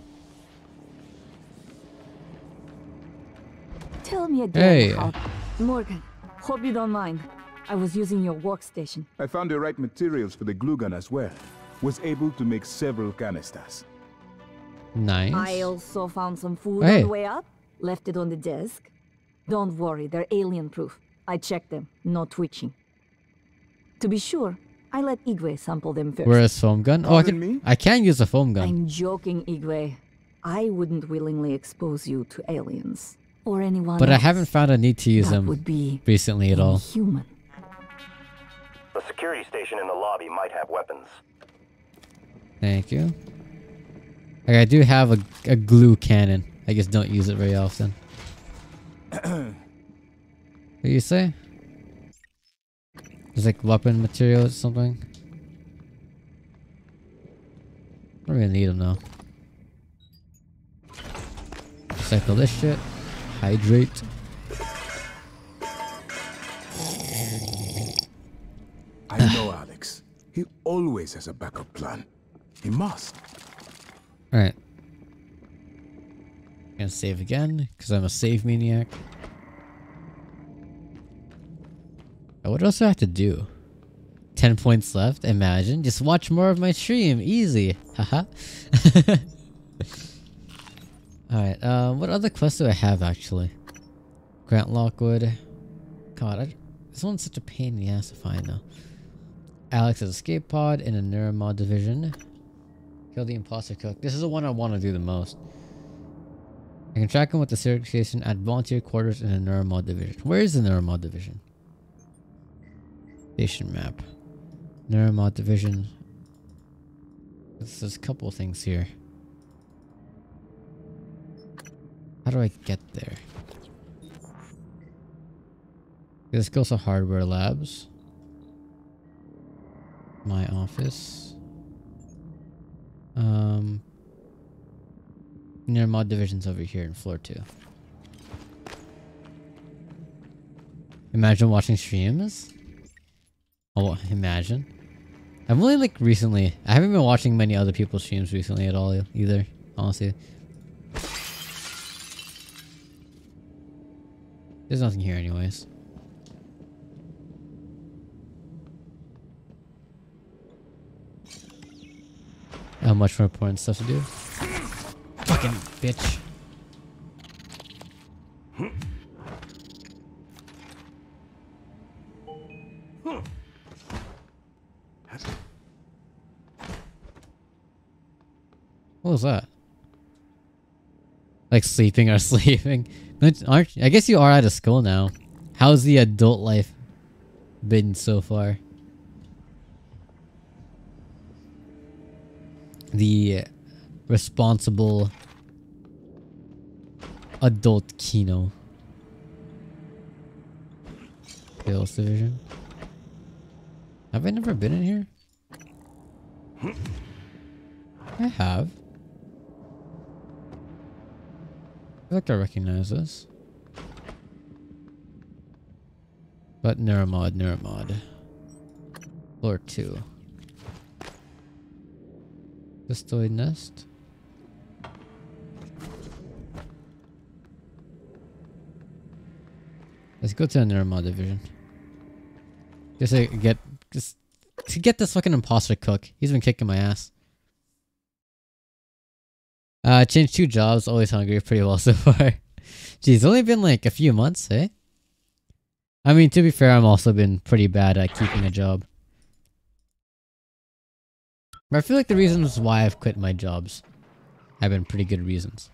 Tell me again Hey. how... Morgan, hope you don't mind. I was using your workstation. I found the right materials for the glue gun as well. Was able to make several canisters. Nice. I also found some food Hey. on the way up. Left it on the desk. Don't worry, they're alien proof. I checked them, no twitching. To be sure, I let Igwe sample them first. Where's foam gun? Oh, I Pardon can me? I can use a foam gun. I'm joking, Igwe. I wouldn't willingly expose you to aliens. Or anyone But I else. haven't found a need to use That them would be recently at all. inhuman. The security station in the lobby might have weapons. Thank you. Like, I do have a, a glue cannon. I just don't use it very often. What do you say? There's like weapon material or something? I don't really need them though. Recycle this shit. Hydrate. I know Alex. He always has a backup plan. He must. Alright. Gonna save again, because I'm a save maniac. Oh, what else do I have to do? ten points left? Imagine. Just watch more of my stream. Easy. Haha. Alright, um, what other quests do I have actually? Grant Lockwood. God, I, this one's such a pain in the ass to find though. Alex's escape pod in a Neuromod division. Kill the imposter cook. This is the one I want to do the most. I can track him with the Sirius station at volunteer quarters in a Neuromod division. Where is the Neuromod division? Station map. Neuromod division. There's a couple things here. How do I get there? This goes to hardware labs. My office. Um, Neuromod division's over here in floor two. Imagine watching streams. Oh, imagine. I've only like recently. I haven't been watching many other people's streams recently at all either. Honestly. There's nothing here anyways. How much more important stuff to do? Fucking bitch. What was that? Like sleeping or sleeping? Aren't I guess you are out of school now. How's the adult life been so far? The responsible adult Kino. Sales division. Have I never been in here? I have. I feel like I recognize this. But Neuromod, Neuromod. Floor two. Pistoid nest. Let's go to the Neuromod division. Just to get just to get this fucking imposter cook. He's been kicking my ass. Uh changed two jobs, always hungry, pretty well so far. Geez, only been like a few months, eh? I mean, to be fair, I'm also been pretty bad at keeping a job. But I feel like the reasons why I've quit my jobs have been pretty good reasons.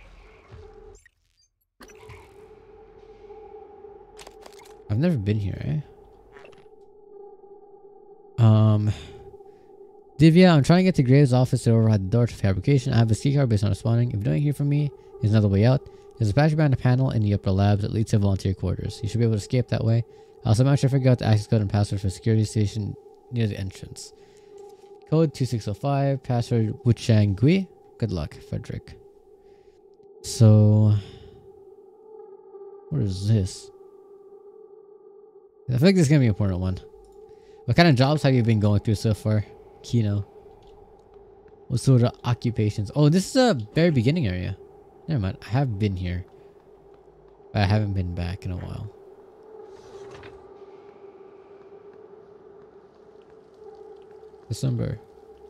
I've never been here, eh? Um, Divya, I'm trying to get to Graves' office to override the door to fabrication. I have a key card based on responding. If you don't hear from me, there's another way out. There's a patch behind a panel in the upper labs that leads to volunteer quarters. You should be able to escape that way. I also managed to figure out the access code and password for security station near the entrance. Code two six zero five, password Wuchang Gui. Good luck, Frederick. So, what is this? I feel like this is gonna be an important one. What kind of jobs have you been going through so far, Kino? What sort of occupations? Oh, this is the very beginning area. Never mind, I have been here, but I haven't been back in a while. December.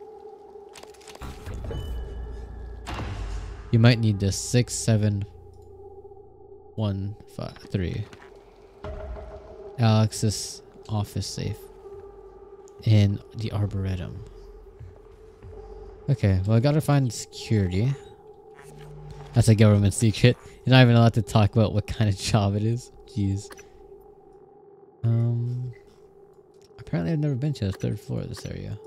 You might need this six seven one five three. Alex's office safe in the Arboretum. Okay, well I gotta find security. That's a government secret. You're not even allowed to talk about what kind of job it is. Jeez. Um. Apparently I've never been to the third floor of this area.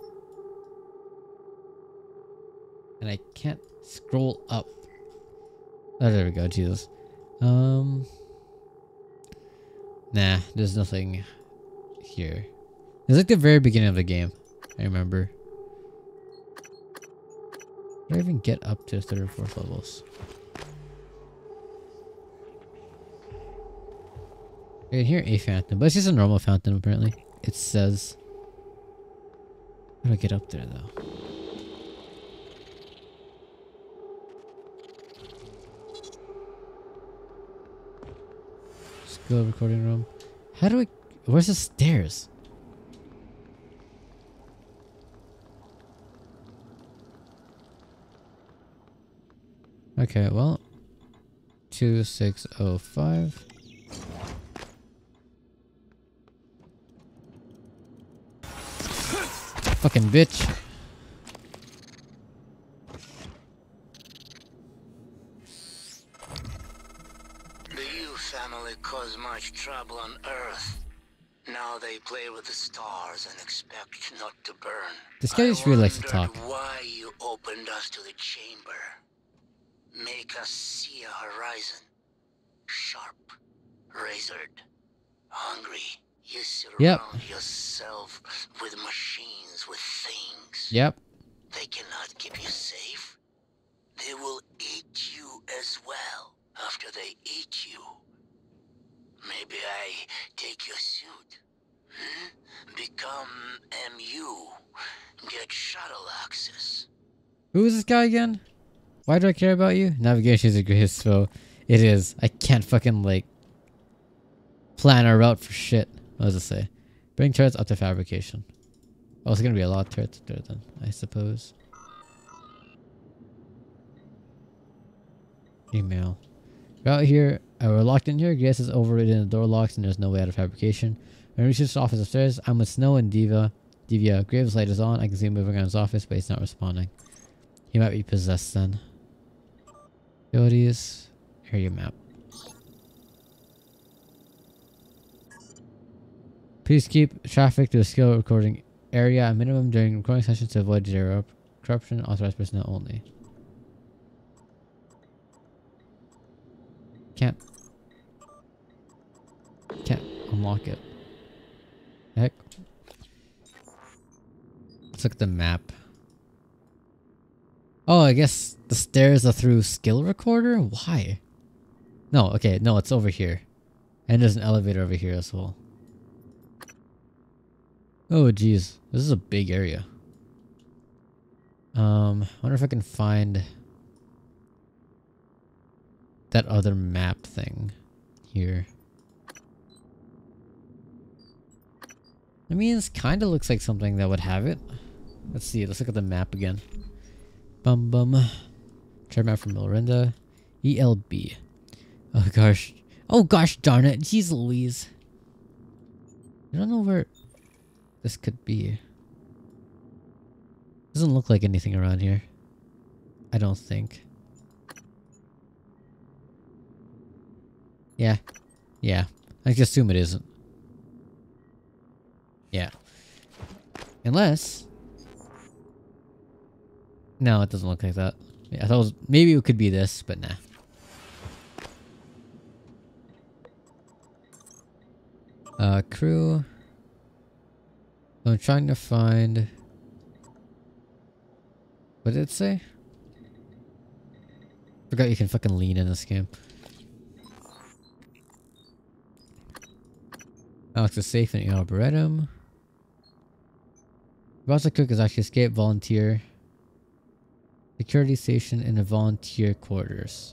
And I can't scroll up. Oh, there we go. Jesus. Um. Nah, there's nothing here. It's like the very beginning of the game. I remember. How do I even get up to third or fourth levels? I can hear a fountain, but it's just a normal fountain apparently. It says. How do I get up there though? Skill recording room. How do I... Where's the stairs? Okay, well. two six zero five. fucking bitch. The Yu family caused much trouble on Earth. Now they play with the stars and expect not to burn. This guy just really likes to wondered talk. why you opened us to the chamber. Make us see a horizon. Sharp, razored, hungry. You surround Yep. yourself with machines, with things. Yep. They cannot keep you safe. They will eat you as well after they eat you. Maybe I take your suit. Hmm? Become M U. Get shuttle access. Who is this guy again? Why do I care about you? Navigation is the greatest foe. It is. I can't fucking like plan a route for shit. What does it say? Bring turrets up to fabrication. Oh, it's gonna be a lot of turrets there then, I suppose. Email. We're out here. Uh, we're locked in here. Gas is overridden. The door locks and there's no way out of fabrication. When we reach his office upstairs, I'm with Snow and Diva. Divya. Graves' light is on. I can see him moving around his office, but he's not responding. He might be possessed then. Abilities. Area map. Please keep traffic to a skill recording area at minimum during recording sessions to avoid zero corruption. Authorized personnel only. Can't. Can't unlock it. Heck. Let's look at the map. Oh, I guess the stairs are through skill recorder? Why? No, okay, no, it's over here. And there's an elevator over here as well. Oh, geez. This is a big area. Um, I wonder if I can find that other map thing here. I mean, this kind of looks like something that would have it. Let's see. Let's look at the map again. Bum bum. Try map from Lorinda. E L B. Oh gosh. Oh gosh darn it. Jeez Louise. I don't know where this could be. Doesn't look like anything around here. I don't think. Yeah. Yeah. I can assume it isn't. Yeah. Unless... No, it doesn't look like that. Yeah, I thought it was, maybe it could be this, but nah. Uh, crew. I'm trying to find... What did it say? Forgot you can fucking lean in this game. Alex is safe in the Arboretum. Rosa Cook has actually escaped. Volunteer. Security station in the volunteer quarters.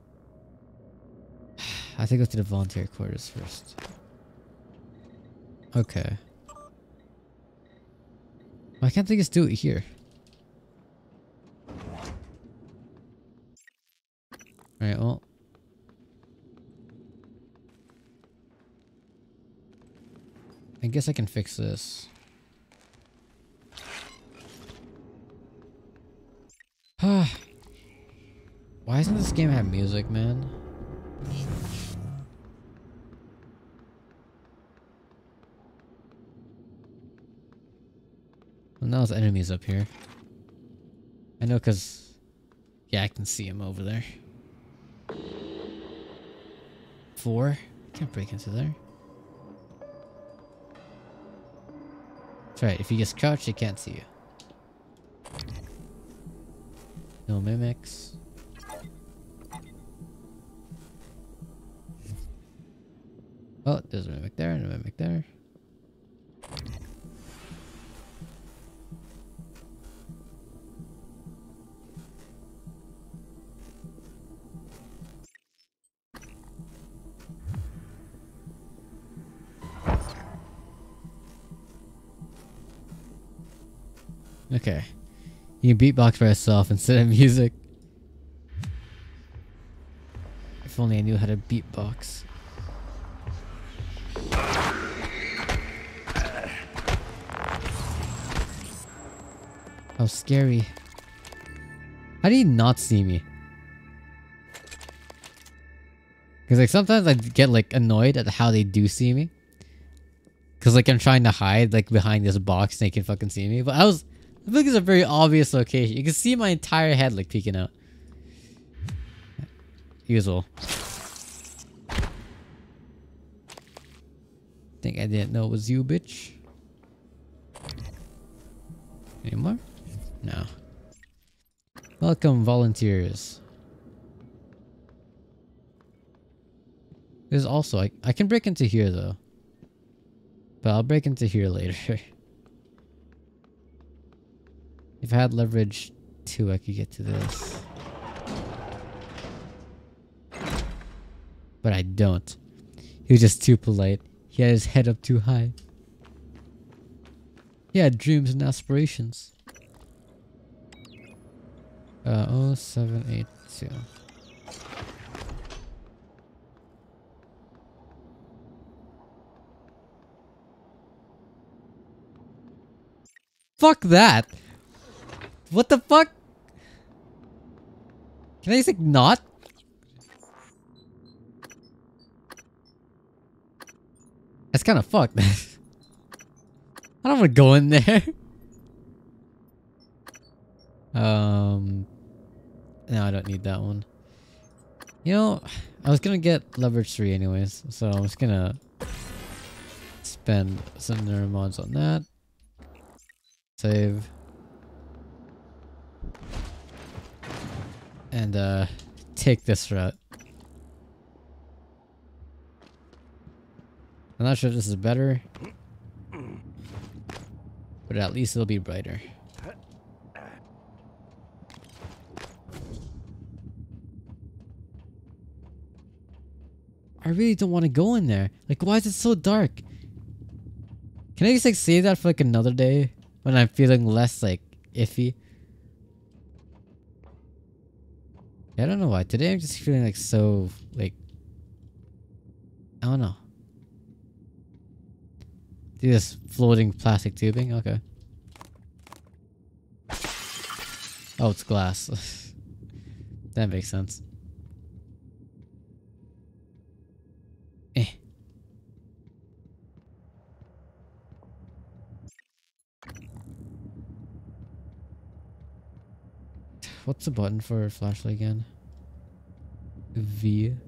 I think go to the volunteer quarters first. Okay. Why can't they just do it here? Alright, well. I guess I can fix this. Why doesn't this game have music, man? Well, now there's enemies up here. I know, cause yeah, I can see him over there. Four? Can't break into there. That's right, if you just crouch, they can't see you. No mimics. Oh, there's a mimic there and a mimic there. Okay. You can beatbox by yourself instead of music. If only I knew how to beatbox. How scary. How do you not see me? Because like sometimes I get like annoyed at how they do see me. Because like I'm trying to hide like behind this box and they can fucking see me. But I was... I think it's a very obvious location. You can see my entire head like peeking out. Usual. Think I didn't know it was you, bitch. Any more? No. Welcome, volunteers. There's also... I, I can break into here, though. But I'll break into here later. If I had leverage two, I could get to this. But I don't. He was just too polite. He had his head up too high. He had dreams and aspirations. Uh, oh seven eight two. Fuck that! What the fuck? Can I just like not? That's kind of fucked. I don't want to go in there. Um, no, I don't need that one. You know, I was gonna get leverage three anyways, so I'm just gonna spend some neuromods on that. Save. And uh, take this route. I'm not sure if this is better, but at least it'll be brighter. I really don't want to go in there. Like, why is it so dark? Can I just like save that for like another day when I'm feeling less like iffy? Yeah, I don't know why. Today I'm just feeling like so like I don't know. Do this floating plastic tubing? Okay. Oh, it's glass. That makes sense. Eh. What's the button for a flashlight again? V.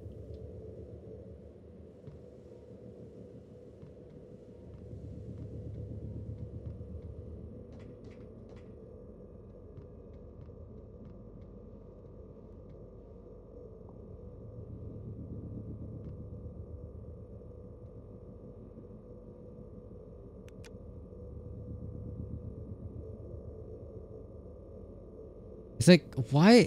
It's like, why?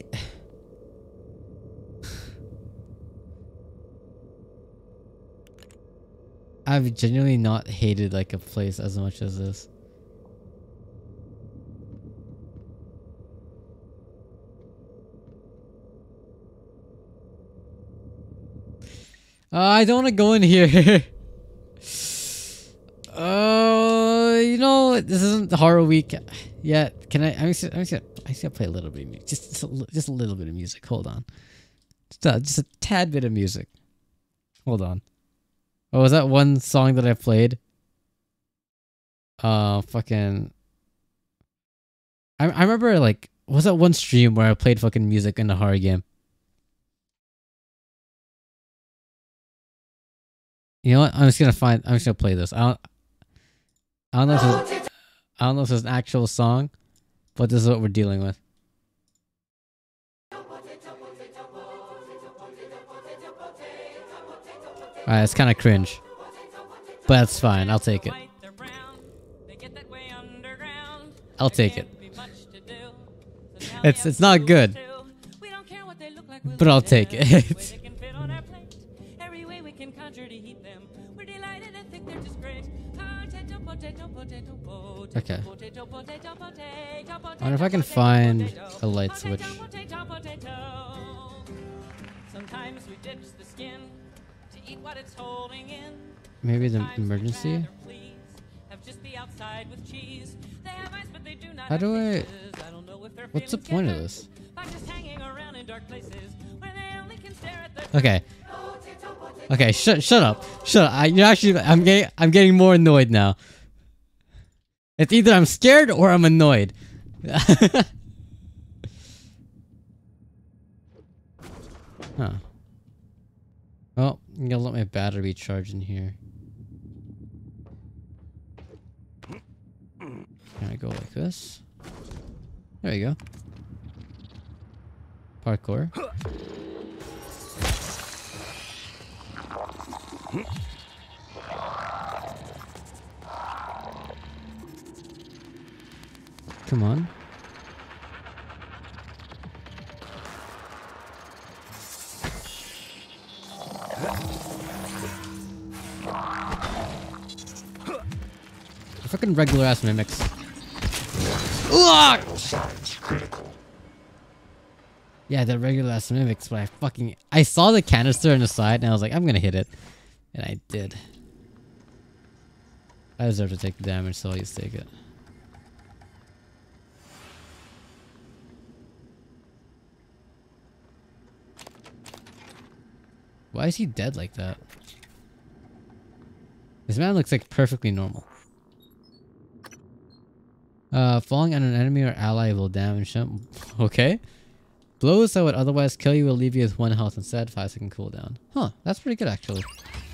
I've genuinely not hated like a place as much as this. Uh, I don't want to go in here. uh, you know, this isn't the horror week yet. Can I? I'm just, I'm just gonna, I'm just gonna play a little bit of music. Just, just, a, just a little bit of music. Hold on. Just a, just a tad bit of music. Hold on. Oh, was that one song that I played? Uh, fucking. I I remember like, was that one stream where I played fucking music in a horror game? You know what? I'm just gonna find. I'm just gonna play this. I don't. I don't know. If it's, I don't know if it's an actual song, but this is what we're dealing with. Alright, it's kind of cringe, but that's fine. I'll take it. I'll take it. It's it's not good, but I'll take it. Okay. I wonder if I can find a light switch. Maybe the emergency? How do I... What's the point of this? Okay. Okay, shut shut up. Shut up. I, you're actually I'm getting I'm getting more annoyed now. It's either I'm scared or I'm annoyed. Huh. Well, I'm gonna let my battery charge in here. Can I go like this? There you go. Parkour. Come on. Fucking regular ass mimics. Ugh! Yeah, the regular ass mimics, but I fucking I saw the canister on the side and I was like, I'm gonna hit it. And I did. I deserve to take the damage, so I'll just take it. Why is he dead like that? This man looks like perfectly normal. Uh, falling on an enemy or ally will damage him. Okay. Blows that would otherwise kill you will leave you with one health instead. Five second cooldown. Huh, that's pretty good actually.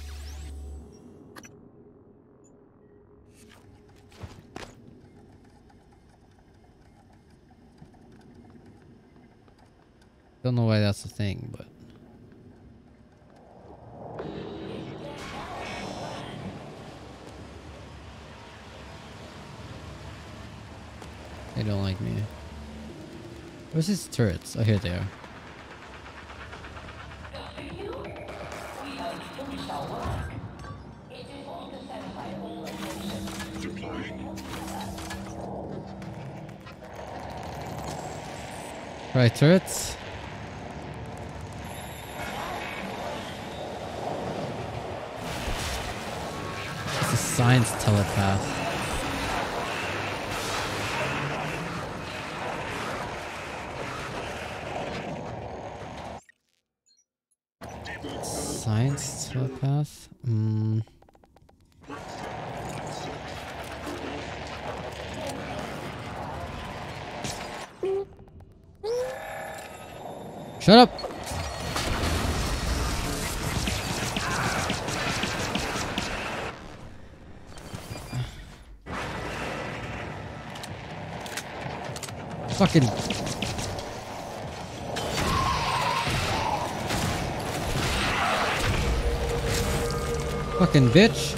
Don't know why that's the thing, but... They don't like me. Where's his turrets? Oh, here they are. Right, turrets. It's a science telepath. Science telepath? Mm. Shut up! Fucking... Fucking bitch.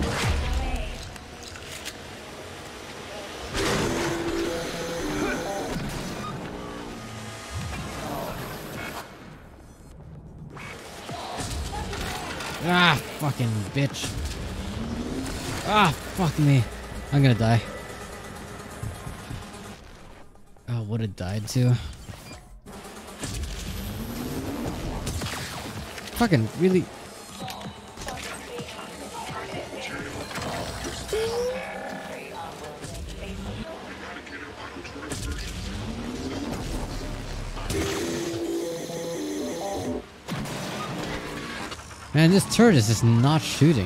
Ah, fucking bitch. Ah, fuck me. I'm gonna die. Oh, would have died too. Fucking really. Man, this turret is just not shooting.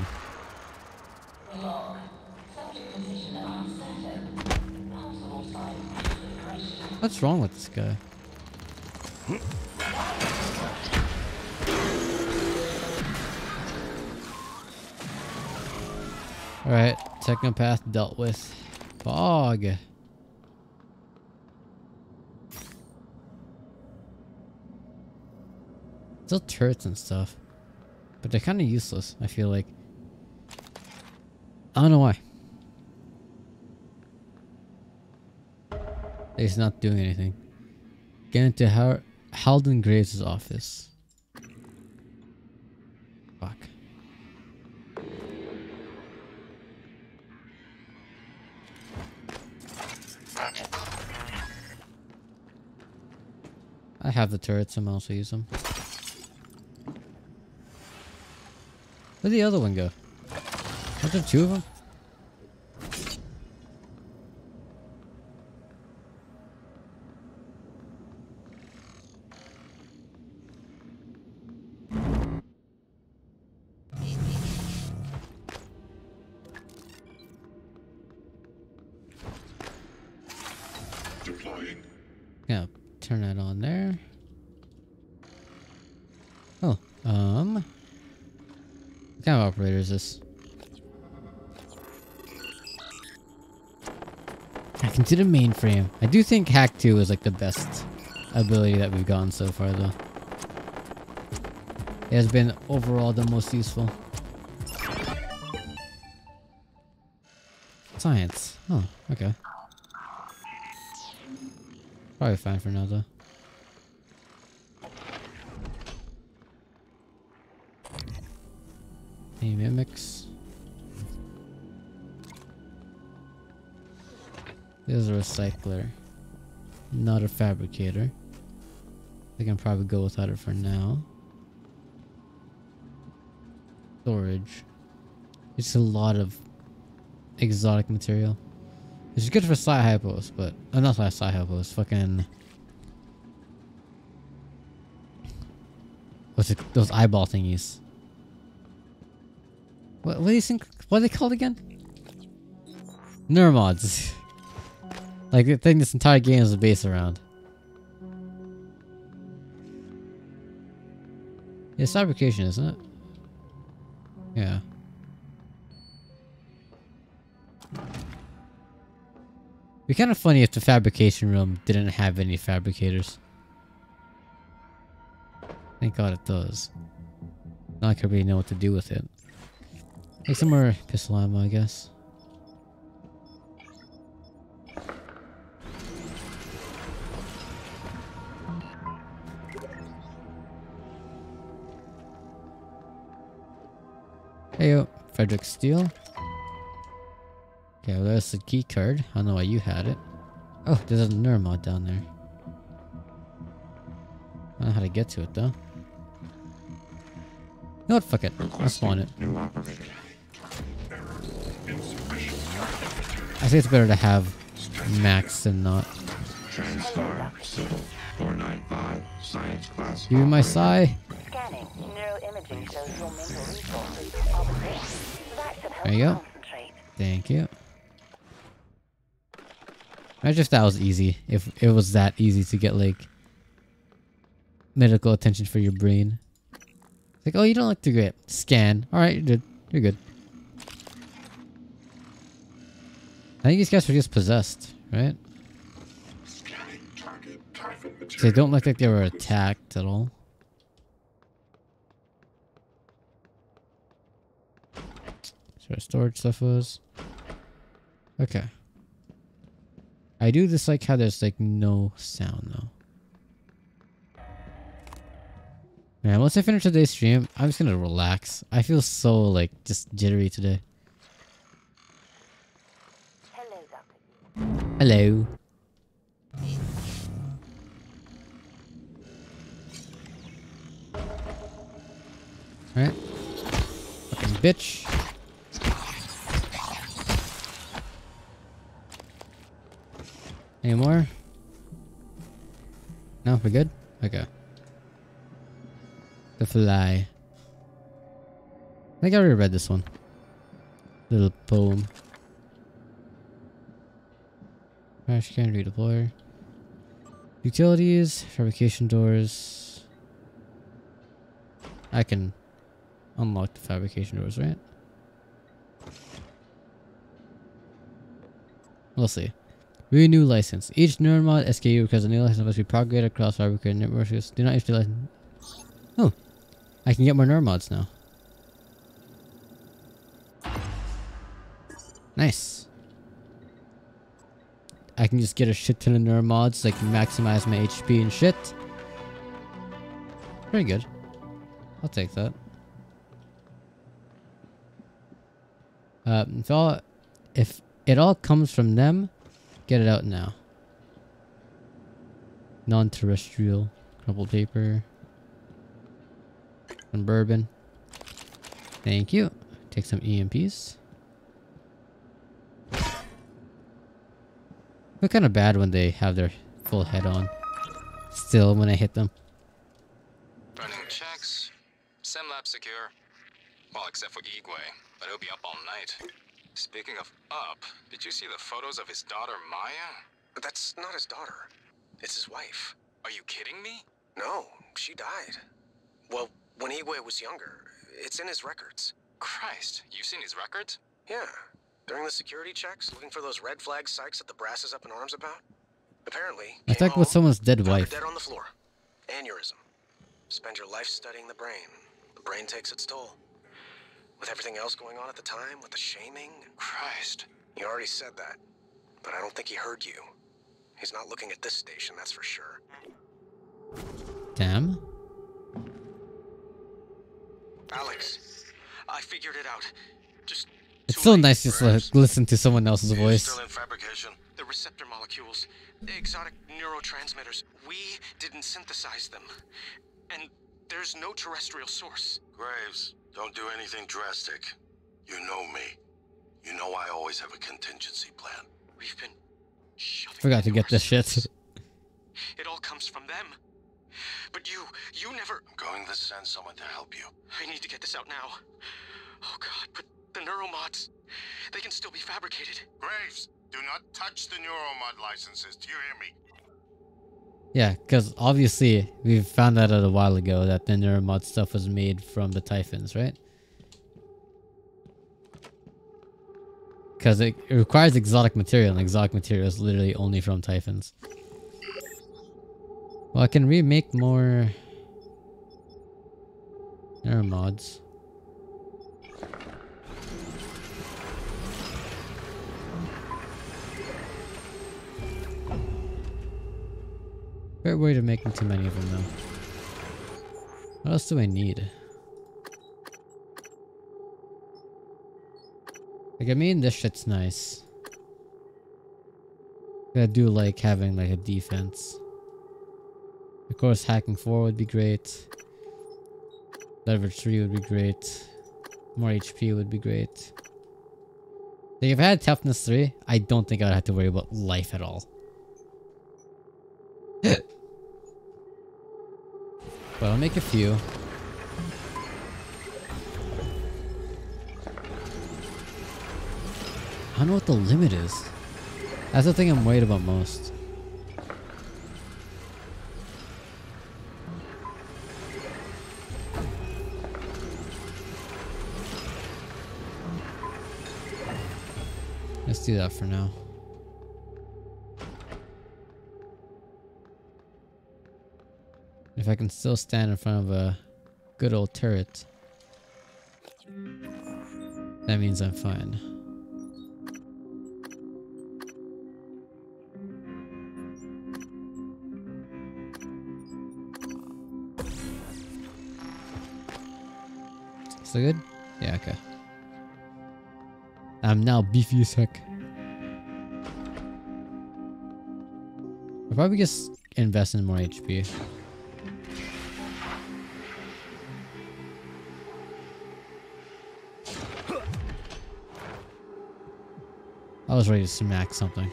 What's wrong with this guy? Alright, Technopath dealt with. Fog. Still turrets and stuff. But they're kind of useless, I feel like. I don't know why. He's not doing anything. Get into Har Halden Graves' office. Fuck. I have the turrets, I'm also use them. Where'd the other one go? Aren't there two of them? deploying. Yeah, turn that on there. Oh, um, what kind of operator is this? I can do the mainframe. I do think Hack two is like the best ability that we've gotten so far, though. It has been overall the most useful. Science. Oh, okay. Probably fine for now, though. Any mimics? This is a recycler, not a fabricator. I can probably go without it for now. Storage. It's a lot of exotic material. It's good for Sly Hypos, but oh, not Sly Sly Hypos. Fucking what's it? Those eyeball thingies. What? What do you think? What are they called again? Neuromods. Like the thing this entire game is based around. It's fabrication, isn't it? Yeah. It'd be kind of funny if the fabrication room didn't have any fabricators. Thank God it does. Now I could really know what to do with it. Like some more pistol ammo, I guess. Hey yo, Frederick Steele. Okay, well there's the key card. I don't know why you had it. Oh, there's a neuromod down there. I don't know how to get to it though. You know what? Fuck it. I'll spawn it. I think it's better to have max than not. TranStar Civil four nine five Science Class. Give me my psi. Scanning. Neuroimaging shows your mental resources are the same. That should help There you go. concentrate. Thank you. Imagine if that was easy. If it was that easy to get like medical attention for your brain. It's like, oh, you don't look too great. Scan. All right, you're good. You're good. I think these guys were just possessed, right? Scanning target Typhon So they material. don't look like they were attacked at all. So our storage stuff was. Okay. I do dislike how there's like no sound though. Man, once I finish today's stream, I'm just gonna relax. I feel so like just jittery today. Hello, Doctor. Hello. Alright. Fucking bitch. Any more? No, we're good? Okay. The Fly. I think I already read this one. Little poem. Trash can, redeployer. Utilities, fabrication doors. I can unlock the fabrication doors, right? We'll see. Renew license. Each Neuromod S K U requires a new license must be propagated across fabricated networks. Do not issue the license. Oh, I can get more Neuromods now. Nice. I can just get a shit ton of Neuromods, like maximize my H P and shit. Pretty good. I'll take that. Uh, if all, if it all comes from them, get it out now. Non-terrestrial. Crumpled paper. Some bourbon. Thank you. Take some E M Ps. Feel kind of bad when they have their full head on. Still, when I hit them. Running checks. SimLab secure. Well, except for Igwe, but he'll be up all night. Speaking of up, did you see the photos of his daughter Maya? But that's not his daughter. It's his wife. Are you kidding me? No, she died. Well, when Igwe was younger. It's in his records. Christ, you've seen his records? Yeah. During the security checks, looking for those red flag psychs that the brass is up in arms about. Apparently, I talked with someone's dead found her wife. dead on the floor. Aneurysm. Spend your life studying the brain. The brain takes its toll. With everything else going on at the time, with the shaming. Christ. He already said that. But I don't think he heard you. He's not looking at this station, that's for sure. Damn. Alex, I figured it out. Just It's so nice to just like, listen to someone else's voice. still in fabrication. The receptor molecules, the exotic neurotransmitters, we didn't synthesize them. And there's no terrestrial source. Graves, don't do anything drastic. You know me. You know I always have a contingency plan. We've been shoving Forgot to it get this shit. It all comes from them. But you, you never... I'm going to send someone to help you. I need to get this out now. Oh god, but the neuromods, they can still be fabricated. Graves, do not touch the neuromod licenses. Do you hear me? Yeah, because obviously we found out a while ago that the neuromod stuff was made from the Typhons, right? Because it, it requires exotic material, and exotic material is literally only from Typhons. Well, I can remake more neuromods. Very worried of making too many of them though. What else do I need? Like, I mean, this shit's nice. I do like having like a defense. Of course, hacking four would be great. Leverage three would be great. More H P would be great. Like, if I had toughness three, I don't think I'd have to worry about life at all. But I'll make a few. I don't know what the limit is. That's the thing I'm worried about most. Let's do that for now. If I can still stand in front of a good old turret, that means I'm fine. So good? Yeah, okay. I'm now beefy as heck. I'll probably just invest in more H P. I was ready to smack something.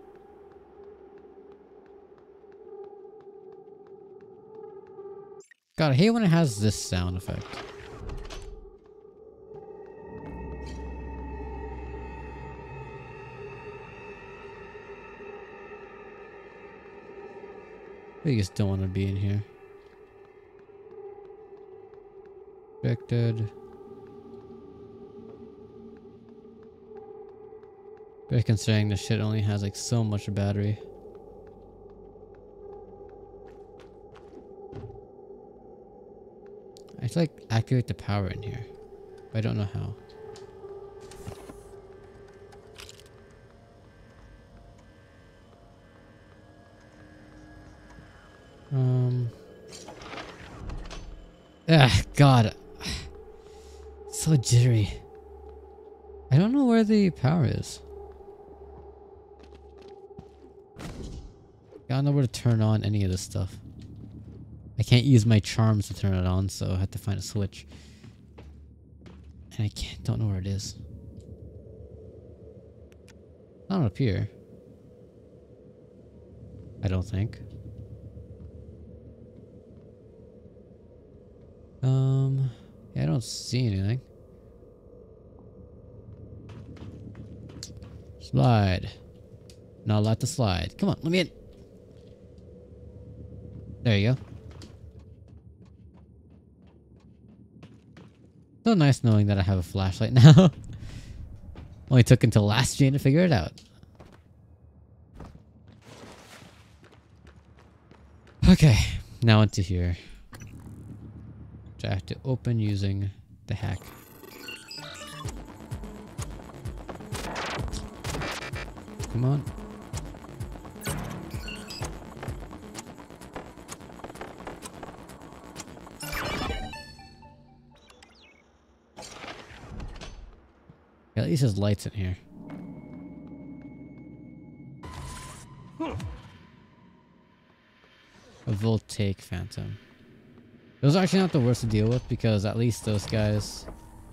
God, I hate when it has this sound effect. I just don't want to be in here. Rejected. Very considering this shit only has like so much battery. I have to like activate the power in here, but I don't know how. Um. Ah, God. So jittery. I don't know where the power is. I don't know where to turn on any of this stuff. I can't use my charms to turn it on, so I have to find a switch. And I can't, don't know where it is. Not up here. I don't think. Um, yeah, I don't see anything. Slide. Not allowed to slide. Come on, let me in. There you go. So nice knowing that I have a flashlight now. Only took until last gen to figure it out. Okay, now into here. Which I have to open using the hack. Come on. At least there's lights in here. A Voltaic Phantom. Those are actually not the worst to deal with because at least those guys,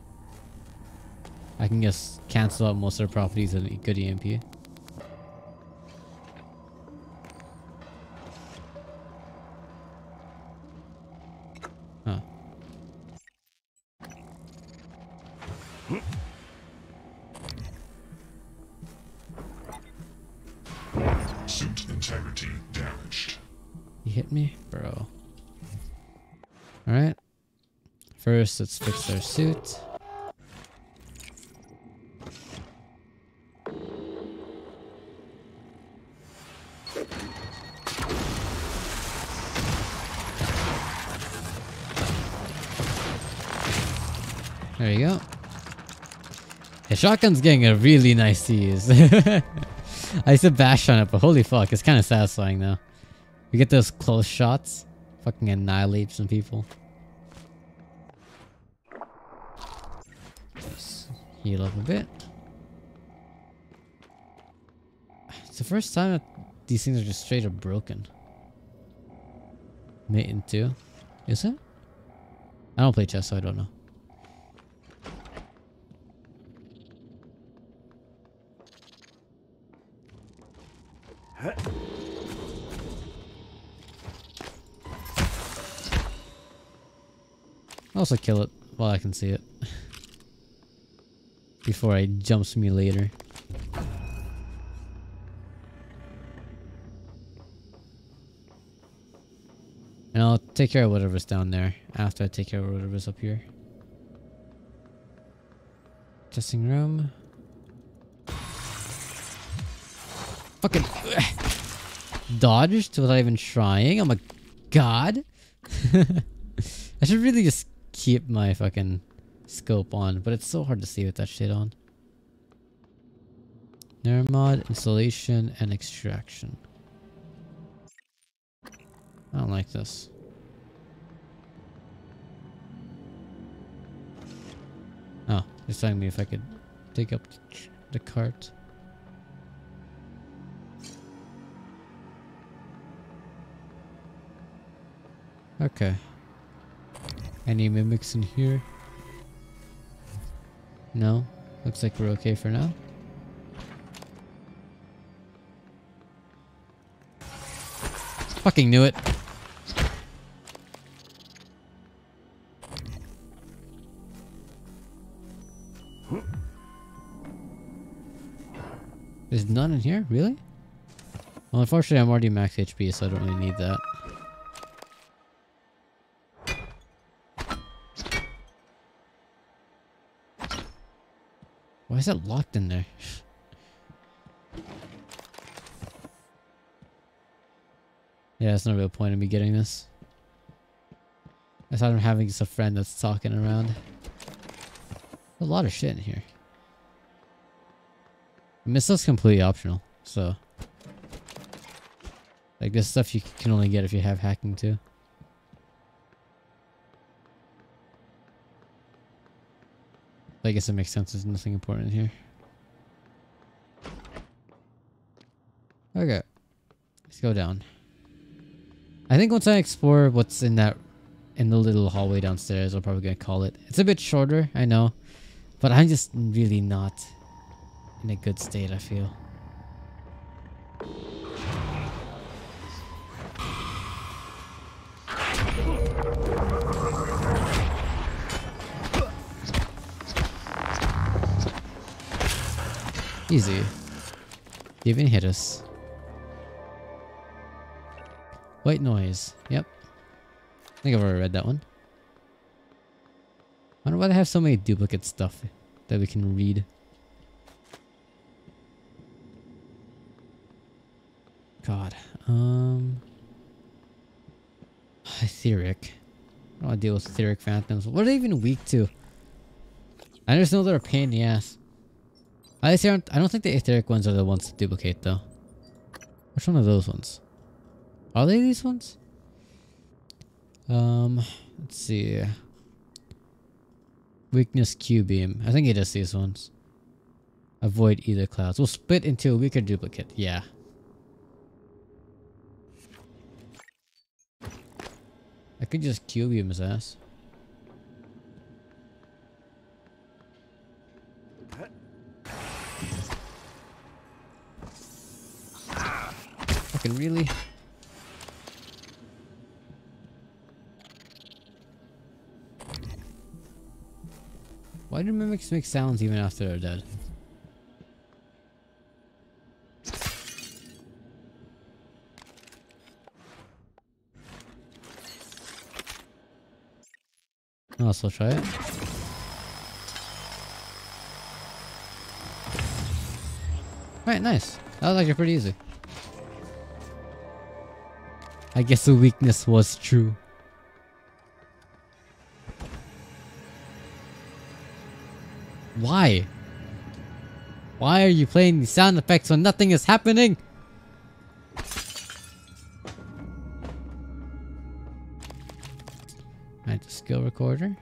I can just cancel out most of their properties with a good E M P. Huh. Suit integrity damaged. You hit me? Bro. Alright. First, let's fix their suit. There you go. The shotgun's getting a really nice use. I used to bash on it, but holy fuck, it's kind of satisfying though. You get those close shots, fucking annihilate some people. Just heal up a bit. It's the first time that these things are just straight up broken. Mitten too. Is it? I don't play chess, so I don't know. Also kill it while I can see it. Before I jumps me later. And I'll take care of whatever's down there after I take care of whatever's up here. Testing room. Fucking dodged without even trying. Oh my god. I should really just keep my fucking scope on, but it's so hard to see with that shit on. Neuromod, installation, and extraction. I don't like this. Oh, they're telling me if I could take up the cart. Okay. Any mimics in here? No? Looks like we're okay for now. Fucking knew it. There's none in here? Really? Well, unfortunately I'm already max H P, so I don't really need that. Why is that locked in there? Yeah, there's no real point in me getting this. I thought I'm having just a friend that's talking around. A lot of shit in here. I mean, this stuff's completely optional, so... Like, this stuff you can only get if you have hacking too. I guess it makes sense, there's nothing important here. Okay. Let's go down. I think once I explore what's in that, in the little hallway downstairs, I'm probably gonna call it. It's a bit shorter, I know. But I'm just really not in a good state, I feel. Easy. Didn't even hit us. White noise. Yep. I think I've already read that one. I wonder why they have so many duplicate stuff that we can read. God. Um. Etheric. I don't want to deal with etheric phantoms. What are they even weak to? I just know they're a pain in the ass. I don't, I don't think the etheric ones are the ones to duplicate though. Which one are those ones? Are they these ones? Um, let's see. Weakness Q beam. I think it is these ones. Avoid either clouds. We'll split into a weaker duplicate. Yeah. I could just Q beam his ass. Fucking really? Why do mimics make sounds even after they're dead? I'll still try it. Alright, nice. That was actually pretty easy. I guess the weakness was true. Why? Why are you playing the sound effects when nothing is happening? Alright, the skill recorder.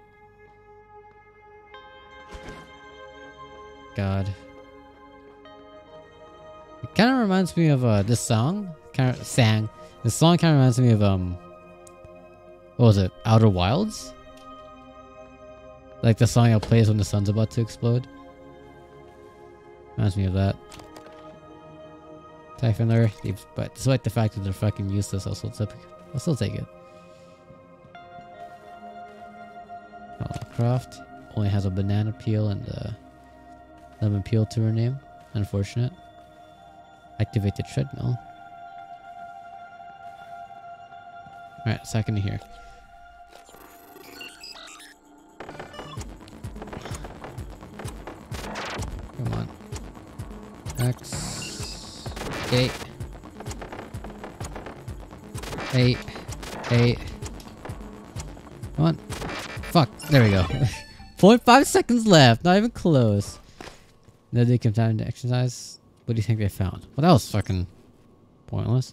God. It kind of reminds me of uh, this song. Kind of sang. This song kind of reminds me of um. What was it? Outer Wilds. Like the song it plays when the sun's about to explode. Reminds me of that. Typhoon, but despite the fact that they're fucking useless, I'll still take, I'll still take it. Oh, Croft only has a banana peel and a lemon peel to her name. Unfortunate. Activate the treadmill. Alright, second here. Come on. X. Eight. Eight. Eight. Come on. Fuck. There we go. zero point five seconds left. Not even close. No, they come time to exercise. What do you think they found? Well, that was fucking pointless.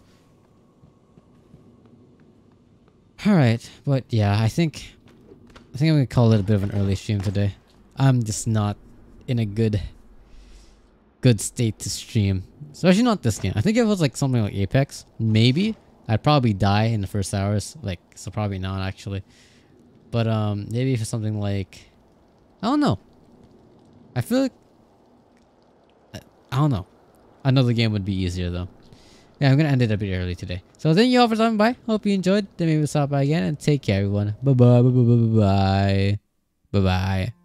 Alright, but yeah, I think I think I'm gonna call it a bit of an early stream today. I'm just not in a good good state to stream. Especially not this game. I think if it was like something like Apex, maybe I'd probably die in the first hours. Like, so probably not actually. But um maybe for something like, I don't know. I feel like I don't know. Another game would be easier though. Yeah, I'm gonna end it a bit early today. So thank you all for stopping by. Hope you enjoyed. Then maybe we'll stop by again and take care everyone. Bye bye bye bye bye bye. Bye bye.